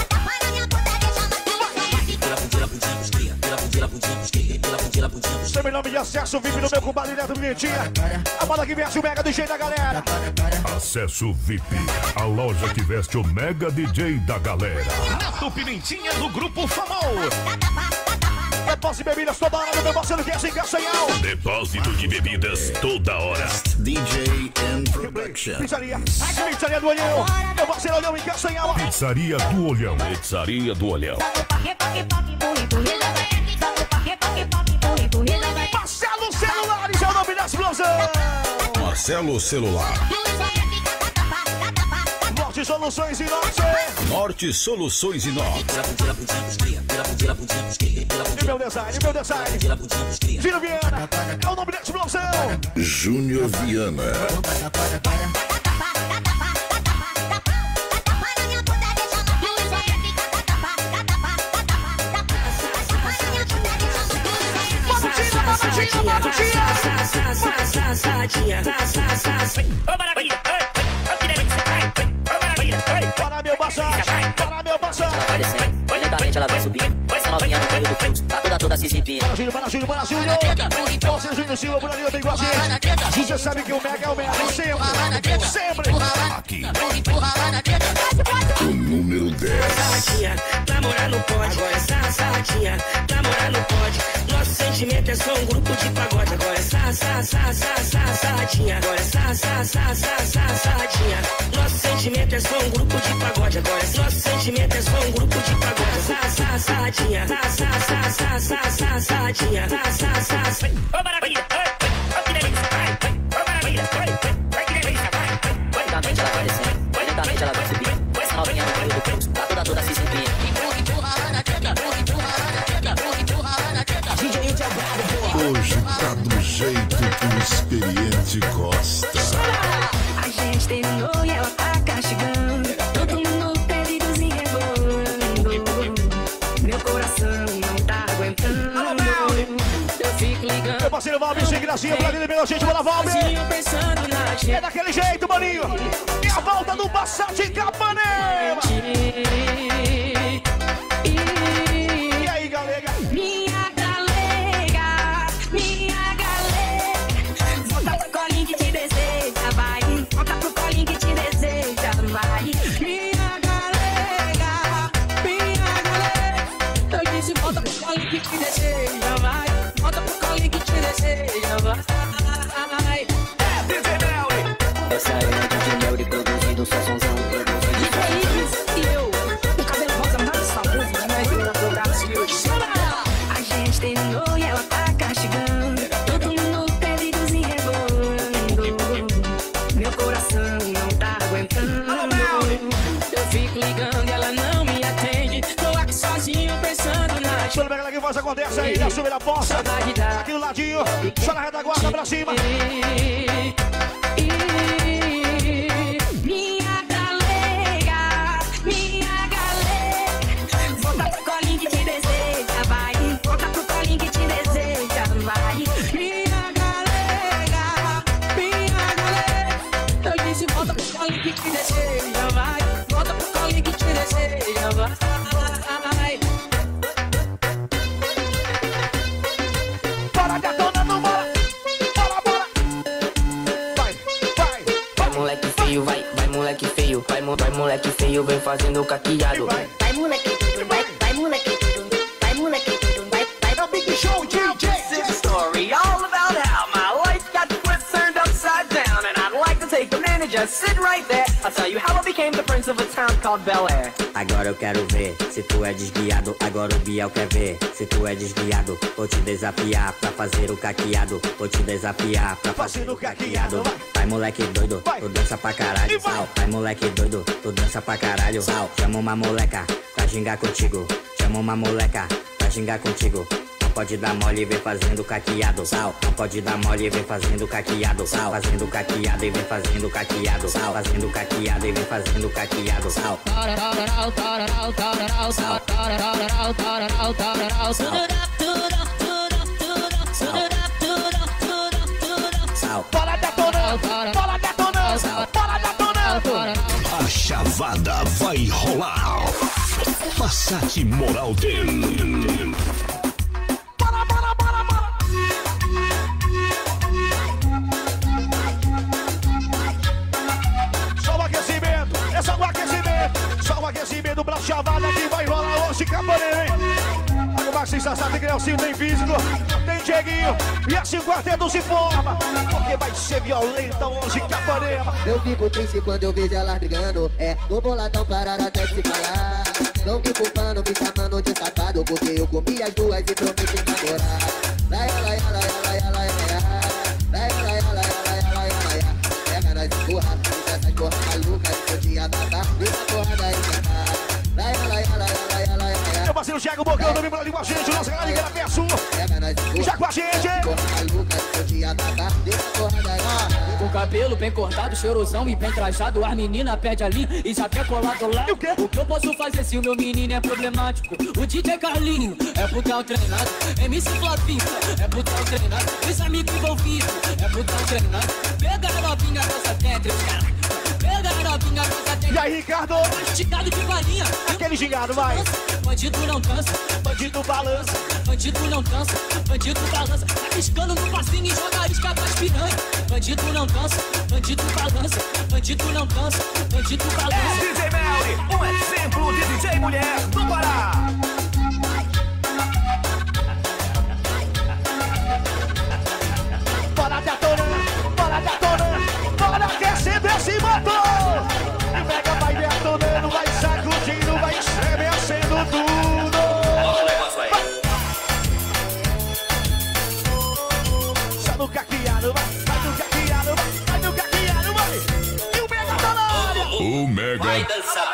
Sempre em nome de acesso V I P no meu compadre Neto Pimentinha. A moda que veste o Mega D J da galera. Acesso V I P, a loja que veste o Mega D J da galera. Neto Pimentinha do Grupo Famol. Depósito de bebidas toda hora no meu parceiro que é sem Castanhal. Depósito de bebidas toda hora. D J and Production. Pizzaria, Pizzaria do Olhão. Meu parceiro Olhão em Castanhal. Pizzaria do Olhão. Pizzaria do Olhão. Marcelo Celulares é o nome da explosão. Marcelo Celular. Norte Soluções e Norte. Norte Soluções e Norte. E meu design, meu design. Júnior Viana é o nome da explosão. Júnior Viana. Para meu passagem, para meu passagem. Lentamente ela vai subir. Essa novinha no meio do fluxo, tá toda toda se exibindo. Para Júnior, para Júnior, para Júnior. Você, Júnior Silva, por ali, eu tenho com a gente. Você sabe que o Mega é o Mega, sempre, sempre. Aqui, o número dez. Namorar não pode, agora é sassadinha. Namorar não pode. Nosso sentimento é só um grupo de pagode. Agora é sa, sa, sa, sa, sa, sassadinha. Agora é sa, sa, sa, sa, sa, sassadinha. Nosso sentimento é só um grupo de pagode. Agora é nosso sentimento é só um grupo de pagode. Sa, sa, sassadinha. Sa, sa, sa, sa, sa, sa, sassadinha. Sa, sa, sa, sa. Ô, maravilha. Ô, que delícia. Ô, maravilha. Lentamente ela vai descendo. Lentamente ela vai subir. Essa novinha no meio do fluxo, tá toda toda se exibindo. Hoje tá do jeito que o experiente gosta. A gente terminou e ela tá castigando. Todo mundo perigo se rebolando. Meu coração não tá aguentando. Eu fico ligando. Meu parceiro Valber, sem gracinha, pra ele, meu gente, bora Valber. É daquele jeito, maninho. É a volta do Passat em Capanema. E aí, galera? Minha galega, minha galega. Volta pro colinho que te deseja, vai. Volta pro colinho que te deseja, vai. Minha galega, minha galega. Eu disse volta pro colinho que te deseja, vai. Volta pro colinho que te deseja, vai. Essa é a D J Melody produzindo só sonzão. E eu, o cabelo rosa mais famoso, né? A gente terminou e ela tá castigando. Todo mundo perigo se rebolando. Meu coração não tá aguentando. Eu fico ligando e ela não me atende. Tô aqui sozinho pensando na gente. Toda galera que voz acontece aí, na sua da poça. Aqui do ladinho, só na retaguarda pra cima. Minha galega, minha galega. Volta pro colinho que te deseja, vai. Volta pro colinho que te deseja, vai. Minha galega, minha galega. Eu disse volta pro colinho que te deseja, vai. Volta pro colinho que te deseja, vai. Bora, detonando, bora. Bora, bora. Vai, vai. Vai moleque feio, vai, vai moleque feio. Vai, mo- vai moleque feio, vem fazendo caqueado. Vai moleque tudo, vai, vai moleque tudo. Vai moleque tudo, vai, vai. É o Big Show D J. This is a story all about how my life got flipped, turned upside down, and I'd like to take a minute, just sit right there. I'll tell you how I became the prince of a town called Bel Air. Agora eu quero ver se tu é desviado. Agora o Biel quer ver se tu é desviado. Vou te desafiar pra fazer o caqueado. Vou te desafiar pra fazer o caqueado. Vai moleque doido, tu dança pra caralho. Sal. Vai moleque doido, tu dança pra caralho. Sal. Chama uma moleca pra gingar contigo. Chama uma moleca pra gingar contigo. Não pode dar mole e vem fazendo caqueado. Sal. Não pode dar mole e vem fazendo caqueado. Sal. Fazendo caqueado e vem fazendo caqueado. Sal. Fazendo caqueado e vem fazendo caqueado. Sal. Sal. Bora detonando, bora detonando, bora detonando. A chavada vai rolar. Passat Moral tem. Bora, bora, bora, bora. Só o aquecimento pra chavada que vai rolar hoje, Capanema, hein? Agora vai se sabe que é o Sil, tem físico, tem Dieguinho. E assim o quarteto se forma, porque vai ser violenta hoje, Capanema. Eu fico triste quando eu vejo elas brigando. É, no boladão pararam até se falar. Não me culpando, me chamando de safado, porque eu comi as duas e prometi namorar. Lai, lai, lai, lai, lai, lai, lai, lai, lai, lai, lai, lai, pega nós empurra, deixa essas porra malucas, podia matar, deixa a porra daí cantar. Lai, lai, lai, lai, lai, lai, meu parceiro Thiago Bocão também por ali com a gente, nossa galera de Grapeçu. Já com a gente, hein? Com o cabelo bem cortado, cheirosão e bem trajado, as meninas pedem ali e já quer colar do lado. O que eu posso fazer se o meu menino é problemático? O D J Carlinho é putão treinado, M C Flavinho é putão treinado, os amigos envolvidos é putão treinado. Pega a novinha dessa Tetris, pega a novinha dessa Tetris. E aí, Ricardo? Esticado de farinha, aquele gigado, vai. Bandido não dança, bandido balança, bandido não dança, bandido balança, tá piscando no passinho e joga isca pras piranha. Bandido não dança, bandido balança, bandido não dança, bandido balança. É D J Melly, um exemplo de D J mulher do Pará. Bora detonando, bora detonando, bora aquecendo esse motor. E pega, vai detonando, vai sacudindo, vai estremecendo tudo. Olha o negócio aí. Só no caqueado, vai, vai no caqueado, vai, vai no caqueado, vai. E o Mega tá na área. O Mega. Vai dançar.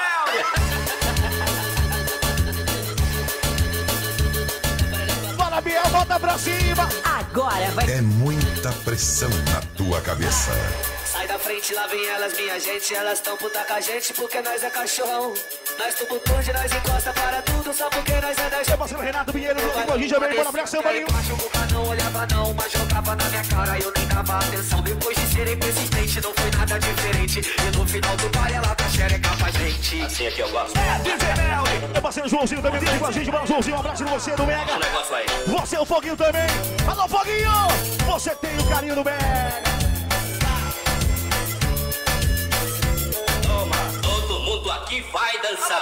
Bora, Biel, volta pra cima. Agora vai. É muita pressão na tua cabeça. Sai da frente, lá vem elas, minha gente. Elas tão puta com a gente porque nós é cachorrão. Nós tudo pude, nós encosta para tudo só porque nós é da gente. Meu parceiro Renato Pinheiro, do Rio de Janeiro, bora abraço, maninho. Não olhava não, mas jogava na minha cara, eu nem dava atenção. Depois de serem persistente, não foi nada diferente. E no final do baile, ela tá xereca pra gente. Assim é que eu gosto. É, D J Melly. Meu parceiro Joãozinho também tá com a gente. Bora, Joãozinho, um abraço de você do Mega. Olha o negócio aí. Você é o Foguinho também. Alô, Foguinho. Você tem o carinho do Mega. Toma, todo mundo aqui vai dançar.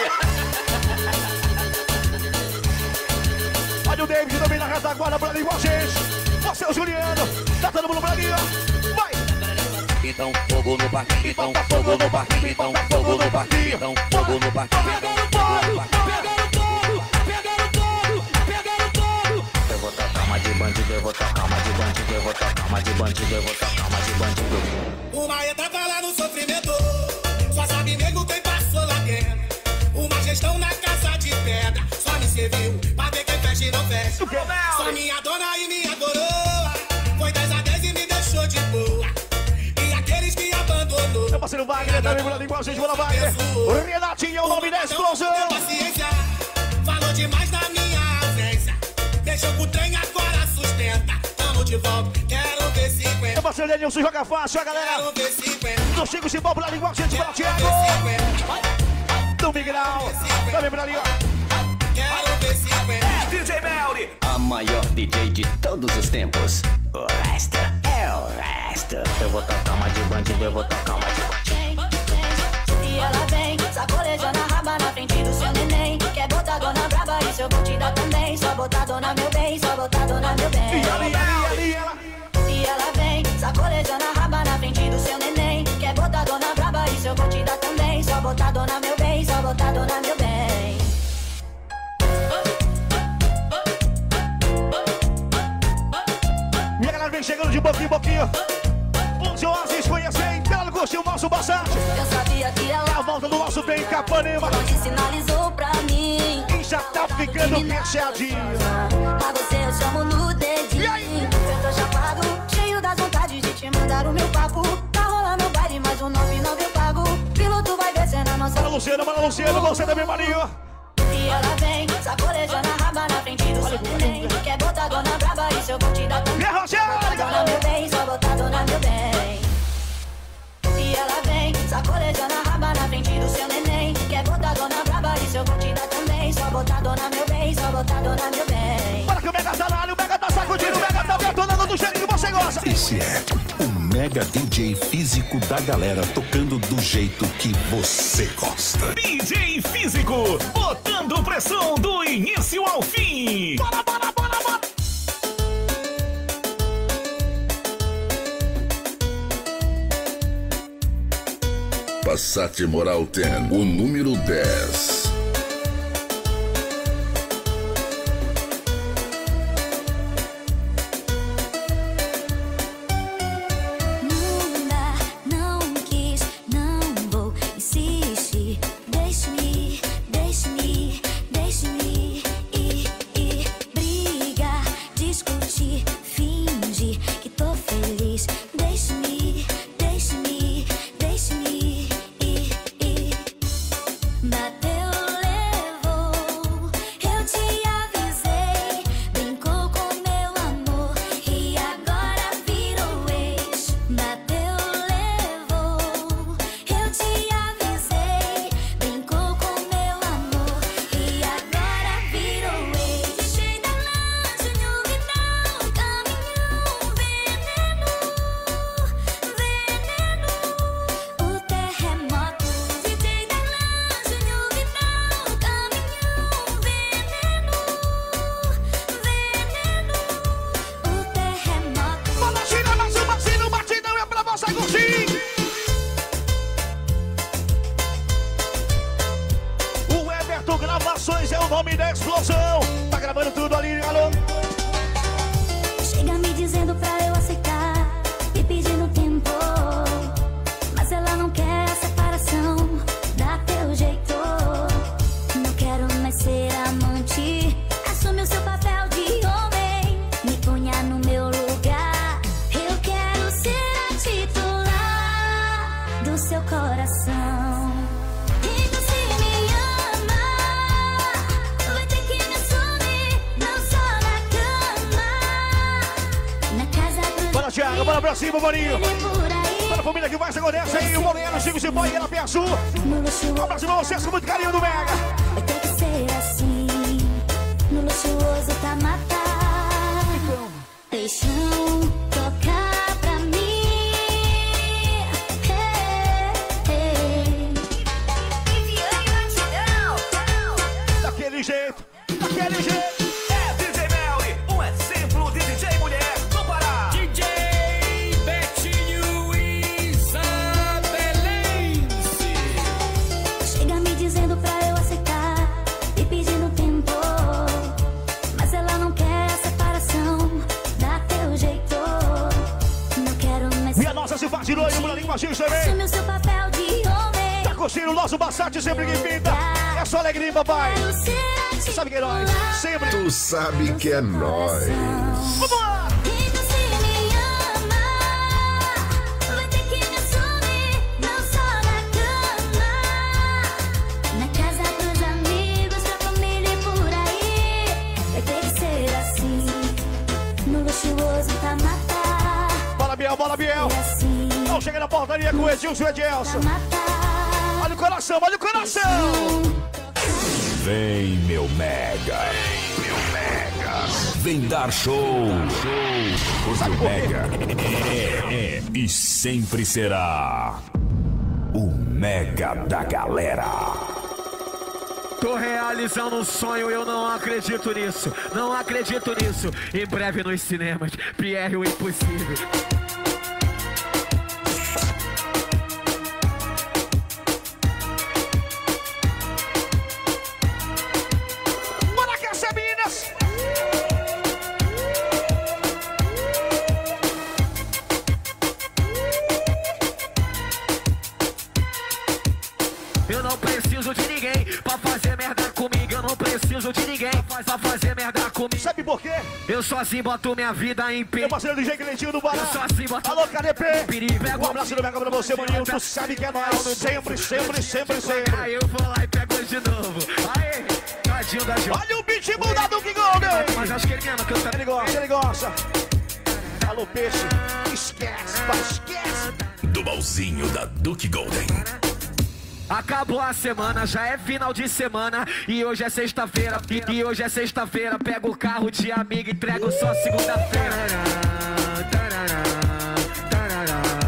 Olha o David também na retaguarda pra ali com a gente. Você é o Juliano. Tá todo mundo pra ali, ó. Vai. Então fogo no parque, então fogo no parque, então fogo no parque, então fogo no parque, então fogo no parque. Eu vou tocar uma de bandido, eu vou tocar uma de bandido, eu vou tocar uma de bandido, eu vou tocar uma de bandido. Uma etapa lá no sofrimento, só sabe nego quem passou lá dentro. Uma gestão na casa de pedra, só me serviu pra ver quem fecha e não fecha. Só minha dona e minha coroa, foi dez a dez e me deixou de boa. E aqueles que abandonou. Meu parceiro Wagner também por ali com a gente, bora Wagner. O Renatinho é o nome da explosão. Paciência, falou demais na minha ausência. Deixou pro trem, agora sustenta. Tamo de volta, quero ver se aguenta. Meu parceiro Denilson joga fácil, a galera. Quero ver se aguenta. Do Chico Cibol por ali com a gente, bora Thiago. Do Miguel, também por ali, ó. Quero ver se aguenta. D J Melly, a maior D J de todos os tempos. O resto é o resto. Eu vou tocar uma de bandido, eu vou tocar uma de bandido. E ela vem, sacolejando a raba na frente do seu neném. Quer botar dona braba, isso eu vou te dar também. Só botar dona meu bem, só botar dona meu bem. E ali, ali, ali, ela. E ela vem, sacolejando a raba na frente do seu neném. Quer botar dona braba, isso eu vou te dar também. Só botar dona meu bem, só botar dona meu bem. E a galera vem chegando de boquinho em boquinho. Os Oasis conhecem, ela curtiu o nosso Bassate. Eu sabia que ela É a volta do nosso bem Capanema. onde sinalizou pra mim. E já tá ficando fechadinho. Pra você eu chamo no dedinho. Eu tô chapado, cheio das vontades de te mandar o meu papo. Tá rolando o baile, mais um nove nove eu pago. Piloto vai descendo a nossa. Bora Luciano, bora Luciano, você também, Marinho. E ela vem, sacolejando a raba na frente do seu neném. Quer botar dona braba, isso eu vou te dar também. E a Rogério? Só botar dona meu bem, só botar dona meu bem. E ela vem, sacolejando a raba na frente do seu neném. Quer botar dona braba, isso eu vou te dar também. Só botar dona meu bem, só botar dona meu bem. Bora que o Mega tá lá, o Mega tá sacudindo, o Mega tá detonando do jeito que você gosta. Esse é o Mega mega D J físico da galera tocando do jeito que você gosta. D J Físico, botando pressão do início ao fim. Bora, bora, bora, bora. Passat Moral dez, o número dez. É o nome da explosão. Tá gravando tudo ali, alô? Chega me dizendo pra eu aceitar e pedindo tempo, mas ela não quer a separação. Dá teu jeito. Não quero mais ser amante. Assume o seu papel de homem. Me ponha no meu lugar. Eu quero ser a titular do seu coração. Thiago, bora pra cima, Boninho. Para a família que mais acontece aí, o Moreno, Chico Cipó e ela Pé Azul. Um abraço pra vocês com muito carinho do Mega. Vai ter que ser assim, no luxuoso tá matar. Deixam tocar pra mim. Hey, hey. Daquele jeito, daquele jeito. É D J Melly, um exemplo de D J mulher do Pará. D J Betinho Isabelense. Chega me dizendo pra eu aceitar e pedindo tempo, mas ela não quer a separação. Dá teu jeito. Não quero mais. E a nossa se faz de noite, por ali com a gente também. Assume o seu papel de homem. Tá curtindo o nosso Passat sempre que pinta. É só alegria, papai. Sabe que é nós? Sempre. Tu sabe que é nós. Vamos lá! Vai ter que me assumir, não só na cama, na casa dos amigos, da família e por aí. Vai ter que ser assim, no luxuoso pra matar. Bola, Biel, bola, Biel. Não chega na portaria com o Edilson e o Edilson. Olha o coração, olha o coração. Vem, meu Mega. Vem, meu Mega. Vem dar show. Porque o Mega é, é e sempre será o Mega da galera. Tô realizando um sonho, eu não acredito nisso. Não acredito nisso. Em breve nos cinemas, Pierre o Impossível. Eu não preciso de ninguém pra fazer merda comigo. Eu não preciso de ninguém pra fazer merda comigo. Sabe por quê? Eu sozinho boto minha vida em perigo. Meu parceiro D J Cleitinho do Bará. Eu sozinho boto. Alô, K D P. Perigo. Um abraço do Mega pra você, maninho. Tu sabe que é nós. Sempre, sempre, sempre, sempre. Aí eu vou lá e pego de novo. Aí, tadinho da gente. Olha o pitbull da Duke Golden. Mas acho que ele me ama, que eu também. Ele gosta, ele gosta. Alô, peixe. Esquece, pai, esquece. Do balzinho da Duke Golden. Acabou a semana, já é final de semana. E hoje é sexta-feira, e, e hoje é sexta-feira. Pego o carro de amigo e entrego só segunda-feira.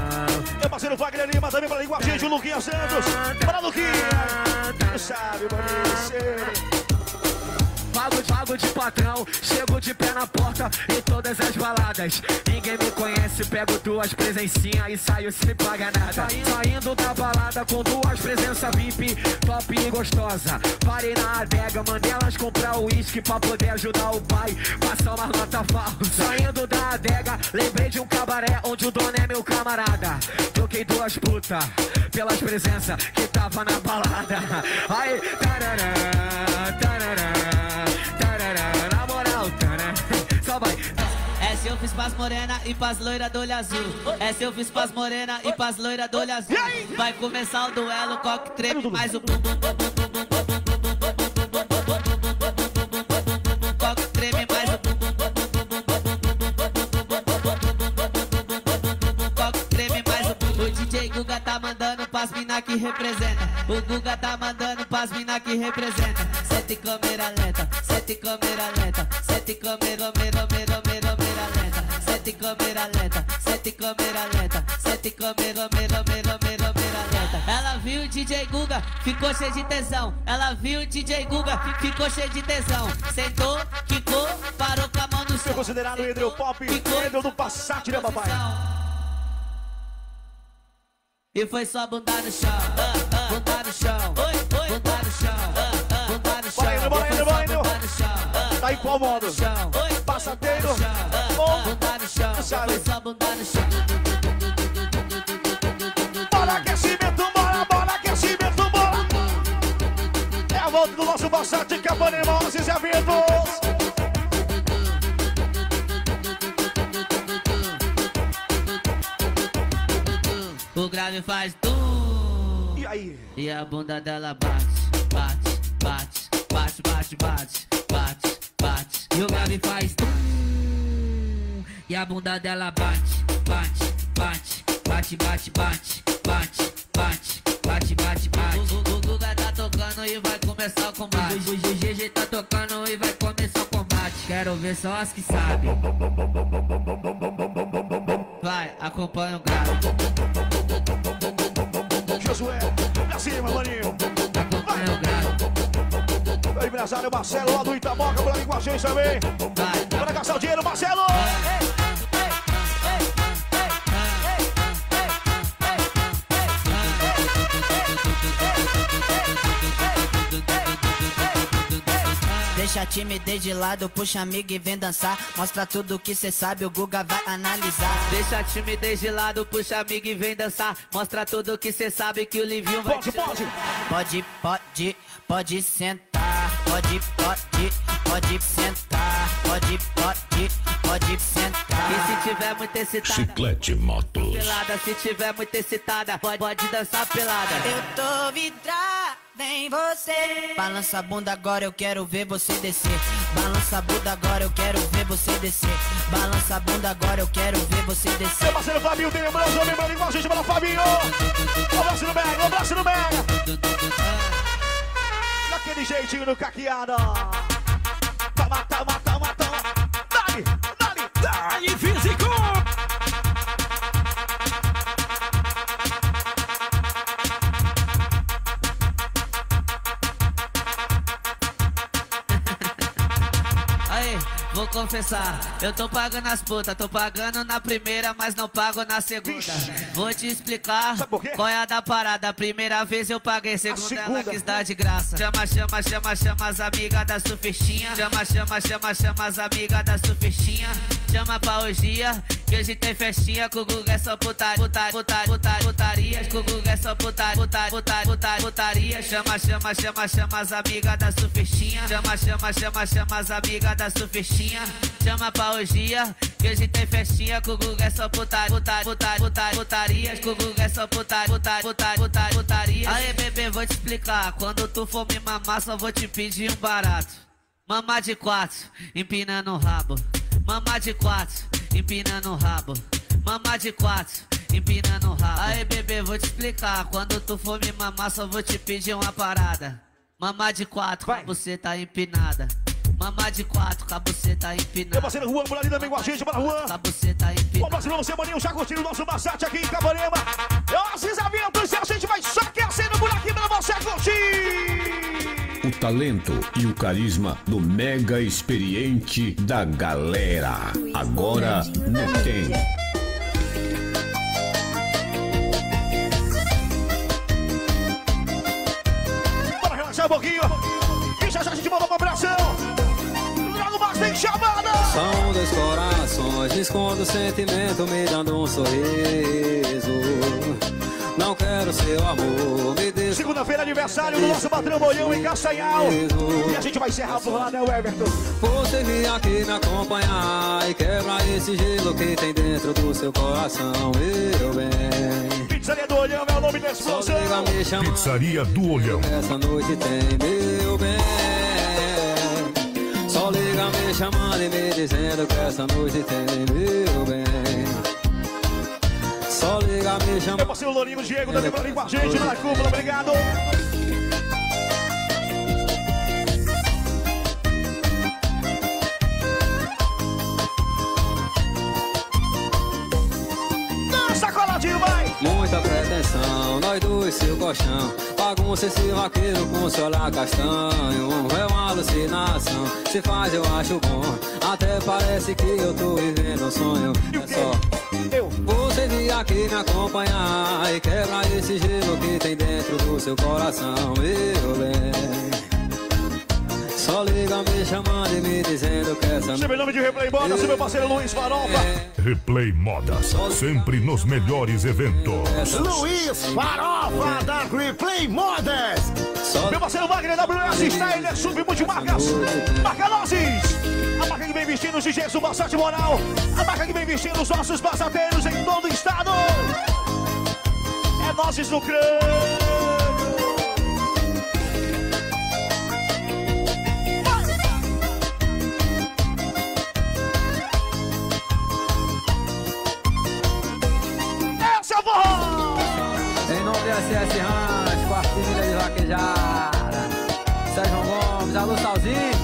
parceiro Wagner Lima também pra ali com a gente, o Luquinha Santos. Para Luquinha. Tu sabe, mano. Pago, pago de patrão, chego de pé na porta em todas as baladas. Ninguém me conhece, pego duas presencinhas e saio sem pagar nada. Saindo, saindo da balada com duas presenças V I P, top e gostosa. Parei na adega, mandei elas comprar uísque pra poder ajudar o pai, passar uma nota falsa. Saindo da adega, lembrei de um cabaré onde o dono é meu camarada. Troquei duas putas pelas presenças que tava na balada. Aí, tarará, tarará. Na moral, só vai. Essa eu fiz pras morena e pras loira do olho azul. Essa eu fiz pras morena e pras loira do olho azul. Vai começar o duelo, coque treme mais o bum bum bum bum bum bum bum bum bum bum. Coque treme mais o bum bum bum bum bum bum. Coque treme mais o bum. O D J Guga tá mandando pras mina que representa. O Guga tá mandando pras mina que representa. Sete câmera lenta, sete câmera lenta, sete câmera, câmera, câmera, câmera lenta, sete câmera lenta, sete câmera lenta, sete câmera, câmera, câmera, câmera lenta. Ela viu o D J Guga, ficou cheio de tesão. Ela viu o D J Guga, ficou cheio de tesão. Sentou, quicou, parou com a mão no chão. Considerado o Edreu Pop, Edreu do Passat, né, papai? E foi só bunda no chão, bunda no chão, bunda no chão. Bora indo, bora indo, bora indo. Tá em qual modo? Passateiro ou bunda no chão? Foi só bunda no chão. Bora aquecimento, bora, bora aquecimento, bora. É a volta do nosso Passat de Capanema, esses eventos. O grave faz tum. E aí? E a bunda dela bate, bate, bate, bate, bate, bate, bate, bate. E o grave faz tum. E a bunda dela bate, bate, bate, bate, bate, bate, bate, bate, bate, bate, bate. O Guga tá tocando e vai começar o combate. O G G tá tocando e vai começar o combate. Quero ver só as que sabem. Vai, acompanha o grave. Josué, pra cima, maninho. Vai. O empresário Marcelo lá do Itamoca, por ali com a gente também. Vai. Bora gastar o dinheiro, Marcelo! Deixa a timidez de lado, puxa amigo e vem dançar. Mostra tudo que cê sabe, o Guga vai analisar. Deixa a timidez de lado, puxa amigo e vem dançar. Mostra tudo que cê sabe, que o Livinho vai pode, pode. Pode, pode, pode sentar. Pode, pode, pode sentar. Pode, pode, pode sentar. E se tiver muito excitada, Chiclete Motos. Pelada, se tiver muito excitada, pode, pode dançar pelada. Eu tô vidrada em você. Balança a bunda agora, eu quero ver você descer. Balança a bunda agora, eu quero ver você descer. Balança a bunda agora, eu quero ver você descer. Meu parceiro Fabinho tem lembrança, lembrando igual a gente, para Fabinho. Um abraço no Mega, um abraço no Mega. Daquele jeitinho no caqueado. Toma, toma, toma, toma. Dali, dali, dali, físico. Vou confessar, eu tô pagando as putas, tô pagando na primeira, mas não pago na segunda. Vou te explicar qual é a da parada. A primeira vez eu paguei, segunda, segunda ela quis dar de graça. Chama, chama, chama, chama as amigas da surfistinha. Chama, chama, chama, chama as amigas da surfistinha. Chama pra orgia, que hoje tem festinha. Com o Guga é só putaria, putaria, putaria, putaria, putaria. Com o Guga é só putaria, putaria, putaria, putaria, putaria. Chama, chama, chama, chama as amigas da surfistinha. Chama, chama, chama, chama as amigas da surfistinha. Chama pra orgia, que hoje tem festinha. Com o Guga é só putaria, putaria, putaria, putaria, putaria. Com o Guga é só putaria, putaria, putaria, putaria, putaria. Aí, bebê, vou te explicar. Quando tu for me mamar, só vou te pedir um barato. Mamar de quatro, empinando o rabo. Mamar de quatro, empinando o rabo. Mamar de quatro, empinando o rabo. Aí, bebê, vou te explicar. Quando tu for me mamar, só vou te pedir uma parada. Mamar de quatro, você tá empinada. Mama de quatro, com a buceta empinada. Meu parceiro Juan por ali também com a gente, bora Juan. Com a buceta empinada. Bom, parceiro, você, maninho, já curtindo o nosso Bassate aqui em Capanema. Esses aviões, a gente vai só aquecendo por aqui pra você curtir. O talento e o carisma do mega experiente da galera. Agora não tem. Bora relaxar um pouquinho. E já já a gente volta pra abração. Logo mais tem chamada. São dois corações, escondo o sentimento, me dando um sorriso. Não quero seu amor, me deixa. Segunda-feira, aniversário do nosso patrão Boião em Castanhal. E a gente vai encerrar por lá, né, Everton? Você vem aqui me acompanhar e quebra esse gelo que tem dentro do seu coração, meu bem. Pizzaria do Olhão é o nome da explosão. Pizzaria do Olhão. Essa noite tem, meu bem. Só liga me chamando e me dizendo que essa noite tem, meu bem. Só liga me chamando. Meu parceiro Lourinho Diego também pra vir com a gente na cúpula, obrigado. Dança coladinho, vai! Muita pretensão, nós dois seu colchão. Bagunça esse vaqueiro com seu olhar castanho. É uma alucinação, se faz eu acho bom. Até parece que eu tô vivendo um sonho. É só eu. Você vir aqui me acompanhar e quebra esse gelo que tem dentro do seu coração, meu bem. Só liga me chamando e me dizendo que essa noite. Seu nome de Replay Modas, meu parceiro Luiz Farofa. Replay Modas, sempre nos melhores eventos. Luiz Farofa da Replay Modas. Meu parceiro Wagner W S Styler, Sub Multimarcas. Marca Nozes. A marca que vem vestindo os D Js do Bassate Moral. A marca que vem vestindo os nossos bassateiros em todo o estado. É Nozes no crânio. Em nome do S S Ranch, quartilha de vaquejada, Sérgio Gomes, alô Salzinho.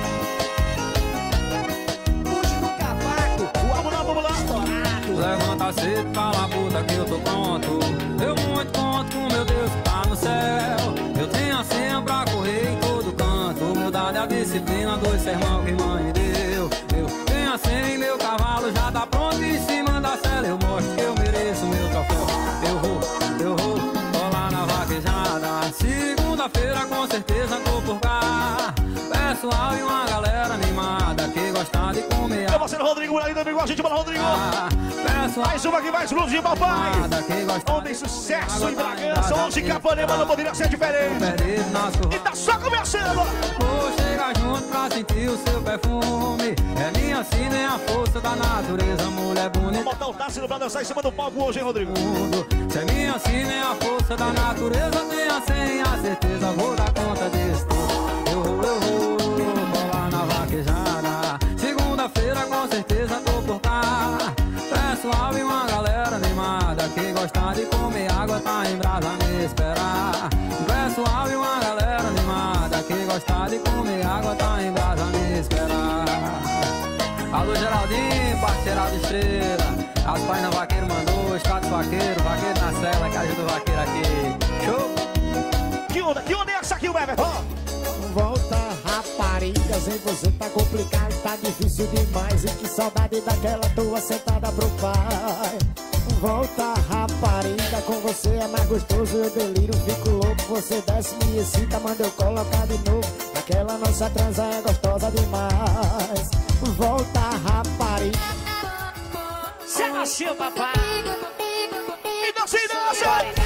Puxa no cavaco, vamos lá, vamos lá. Levanta cedo, cala a puta que eu tô pronto. Eu muito conto com meu Deus que tá no céu. Eu tenho a senha pra correr em todo canto. Humildade, a disciplina, dois sermão que mãe me deu. Eu tenho a senha e meu cavalo já tá pronto em cima da cela. Eu mostro que eu mereço meu troféu. Eu vou, eu vou, tô lá na vaquejada. Segunda-feira com certeza tô por cá. Pessoal e uma galera animada que gosta de comer. Meu parceiro Rodrigo aí também com a gente, bora Rodrigo. Ah, mais uma que mais luz de papai. Ontem sucesso em Bragança, hoje Capanema não poderia ser diferente. E tá só começando. Vou chegar junto pra sentir o seu perfume. É minha sina, é a força da natureza, mulher bonita. Vamos botar o Tássio pra dançar em cima do palco hoje, hein, Rodrigo? Se é minha sina, é a força da natureza, tenha sem a certeza, vou dar conta disso tudo. Eu vou, eu vou, tô lá na vaquejada. Segunda-feira com certeza tô por cá. Pessoal e uma galera animada que gosta de comer água, tá em brasa me esperar. Pessoal e uma galera animada que gosta de comer água, tá em brasa me esperar. Alô Geraldinho, parceirado estrela. As páginas vaqueiro mandou, status vaqueiro, vaqueiro na cela que ajuda o vaqueiro aqui. Show! Que onda, que onda é essa aqui, o Everton? Volta, rapariga, sem você tá complicado, tá difícil demais. E que saudade daquela tua sentada pro pai. Volta, rapariga, com você é mais gostoso, eu deliro, fico louco. Você desce, me excita, manda eu colocar de novo. Aquela nossa transa é gostosa demais. Volta, rapariga. Se abaixou, papai. E dança, e dança.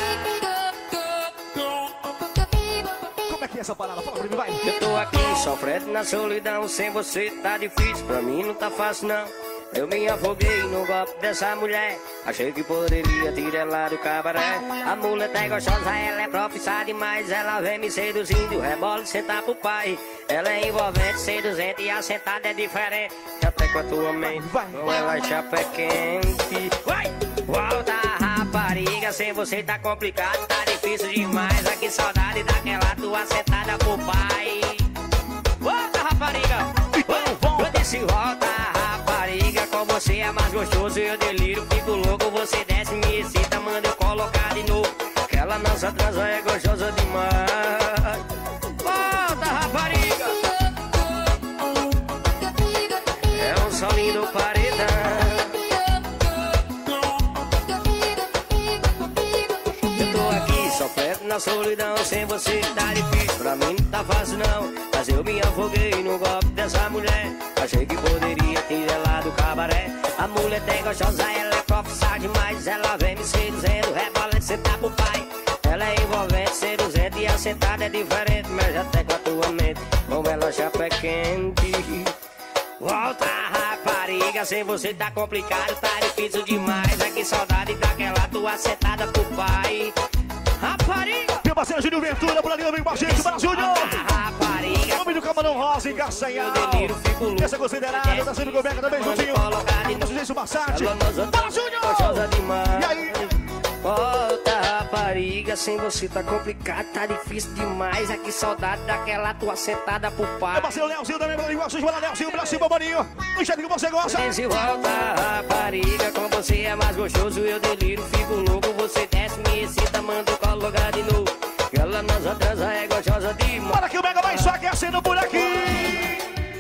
Como é que é essa parada? Fala pra mim, vai. Eu tô aqui sofrendo na solidão. Sem você tá difícil, pra mim não tá fácil não. Eu me afoguei no golpe dessa mulher. Achei que poderia tirar ela do cabaré. A mulher é gostosa, ela é profissa demais. Ela vem me seduzindo, rebola e senta pro pai. Ela é envolvente, seduzente e a sentada é diferente. Até com a tua mente, com ela chapa é quente. Vai! Volta, rapariga, sem você tá complicado, tá difícil demais. Aqui saudade daquela tua sentada pro pai. Volta, rapariga! Desce e volta, rapariga, com você é mais gostoso. Eu deliro, fico louco, você desce, me excita, manda eu colocar de novo. Aquela nossa transa é gostosa demais. Volta, rapariga. É um solinho do paredão. Eu tô aqui sofrendo na solidão, sem você tá difícil, pra mim não tá fácil não. Mas eu me afoguei no golpe dessa mulher. Achei que poderia tirar ela do cabaré. A mulher tem gostosa, ela é profissional demais. Ela vem me seduzindo, rebola de sentar pro pai. Ela é envolvente, seduzente e a sentada é diferente. Mexe até com a tua mente, como ela chapa é quente. Volta, rapariga, sem você tá complicado, tá difícil demais. É que saudade daquela tua sentada pro pai. Rapariga! Meu parceiro Júnior Ventura, por ali também com a gente, para Júnior! Rapariga! Nome do Camarão Rosa em Castanhal! Essa considerada, tá sendo coberta também juntinho! Nosso jeito Bassate! Para Júnior! E aí? Volta, rapariga, sem você tá complicado, tá difícil demais. É que saudade daquela tua sentada pro pai. Meu parceiro Leozinho também, por ali com a gente, para Leozinho, pra cima, Boninho! Do jeito que você gosta! Desce e volta, rapariga, com você é mais gostoso. Eu deliro, fico louco, você desce, me excita, manda eu colocar de novo. Aquela nossa transa é gostosa demais. Bora que o Mega vai só aquecendo por aqui!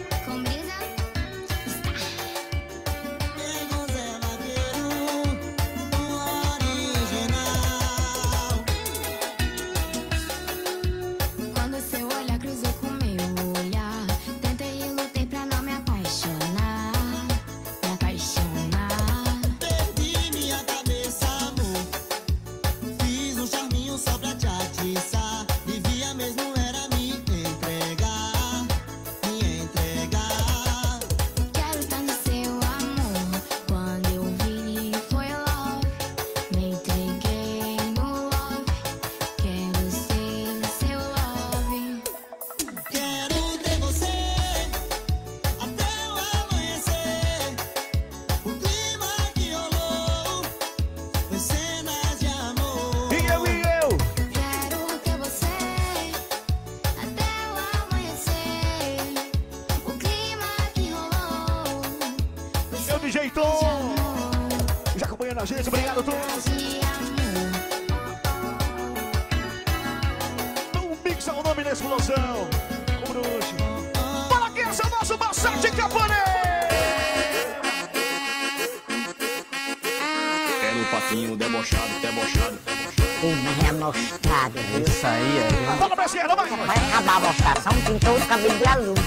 Quando seu olhar cruzou com meu olhar, tentei e lutei pra não me apaixonar, me apaixonar. Perdi minha cabeça, amor. Fiz um charminho só pra te atiçar. Devia mesmo era me entregar, me entregar. Quero estar no seu amor. Quando eu vi foi love, me entreguei no love. Quero ser seu love. Quero ter você até o amanhecer. O clima que rolou foi cenas de amor. E eu, e eu! Quero ter você até o amanhecer. O clima que rolou foi Eu D J Tom! Já acompanhando a gente, obrigado, Tom! O Mix é o nome da explosão! O bruxo! Bora que esse é o nosso Bassate Capané! É no papinho debochado, debochado. Uma remostrada, viu? Isso aí, é. Fala pra esquerda, vai! Vai acabar a mostração, pintou o cabelo de azul.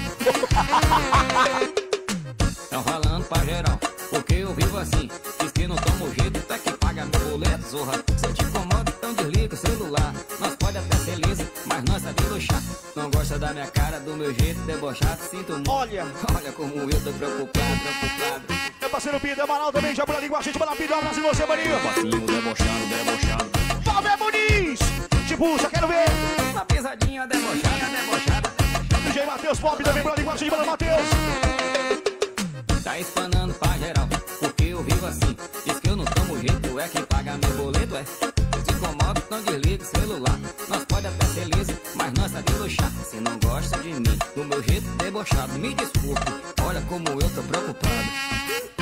Tão falando pra geral, porque eu vivo assim. Diz que não tomo jeito, tá que paga meu boleto, zorra. Se eu te incomodo, então desliga o celular. Nós pode até ser liso, mas nós sabemos luxar. Não gosta da minha cara, do meu jeito debochado, sinto muito. Olha! Olha como eu tô preocupado, preocupado. Meu parceiro Pida Amaral também já por ali com a gente, para Pida, um abraço em você, maninho! Papinho debochado, debochado. Fábio Muniz! Te puxa, quero ver! Uma pisadinha debochada, debochada. D J Matheus Pop também por ali com a gente, para Matheus! Tá espanando pra geral, porque eu vivo assim. Diz que eu não tomo jeito, é quem paga meu boleto, é. Eu te incomodo, então desliga o celular. Nós pode até ser liso, mas nós sabemos luxar. Se não gosta de mim, do meu jeito debochado, me desculpe. Olha como eu tô preocupado.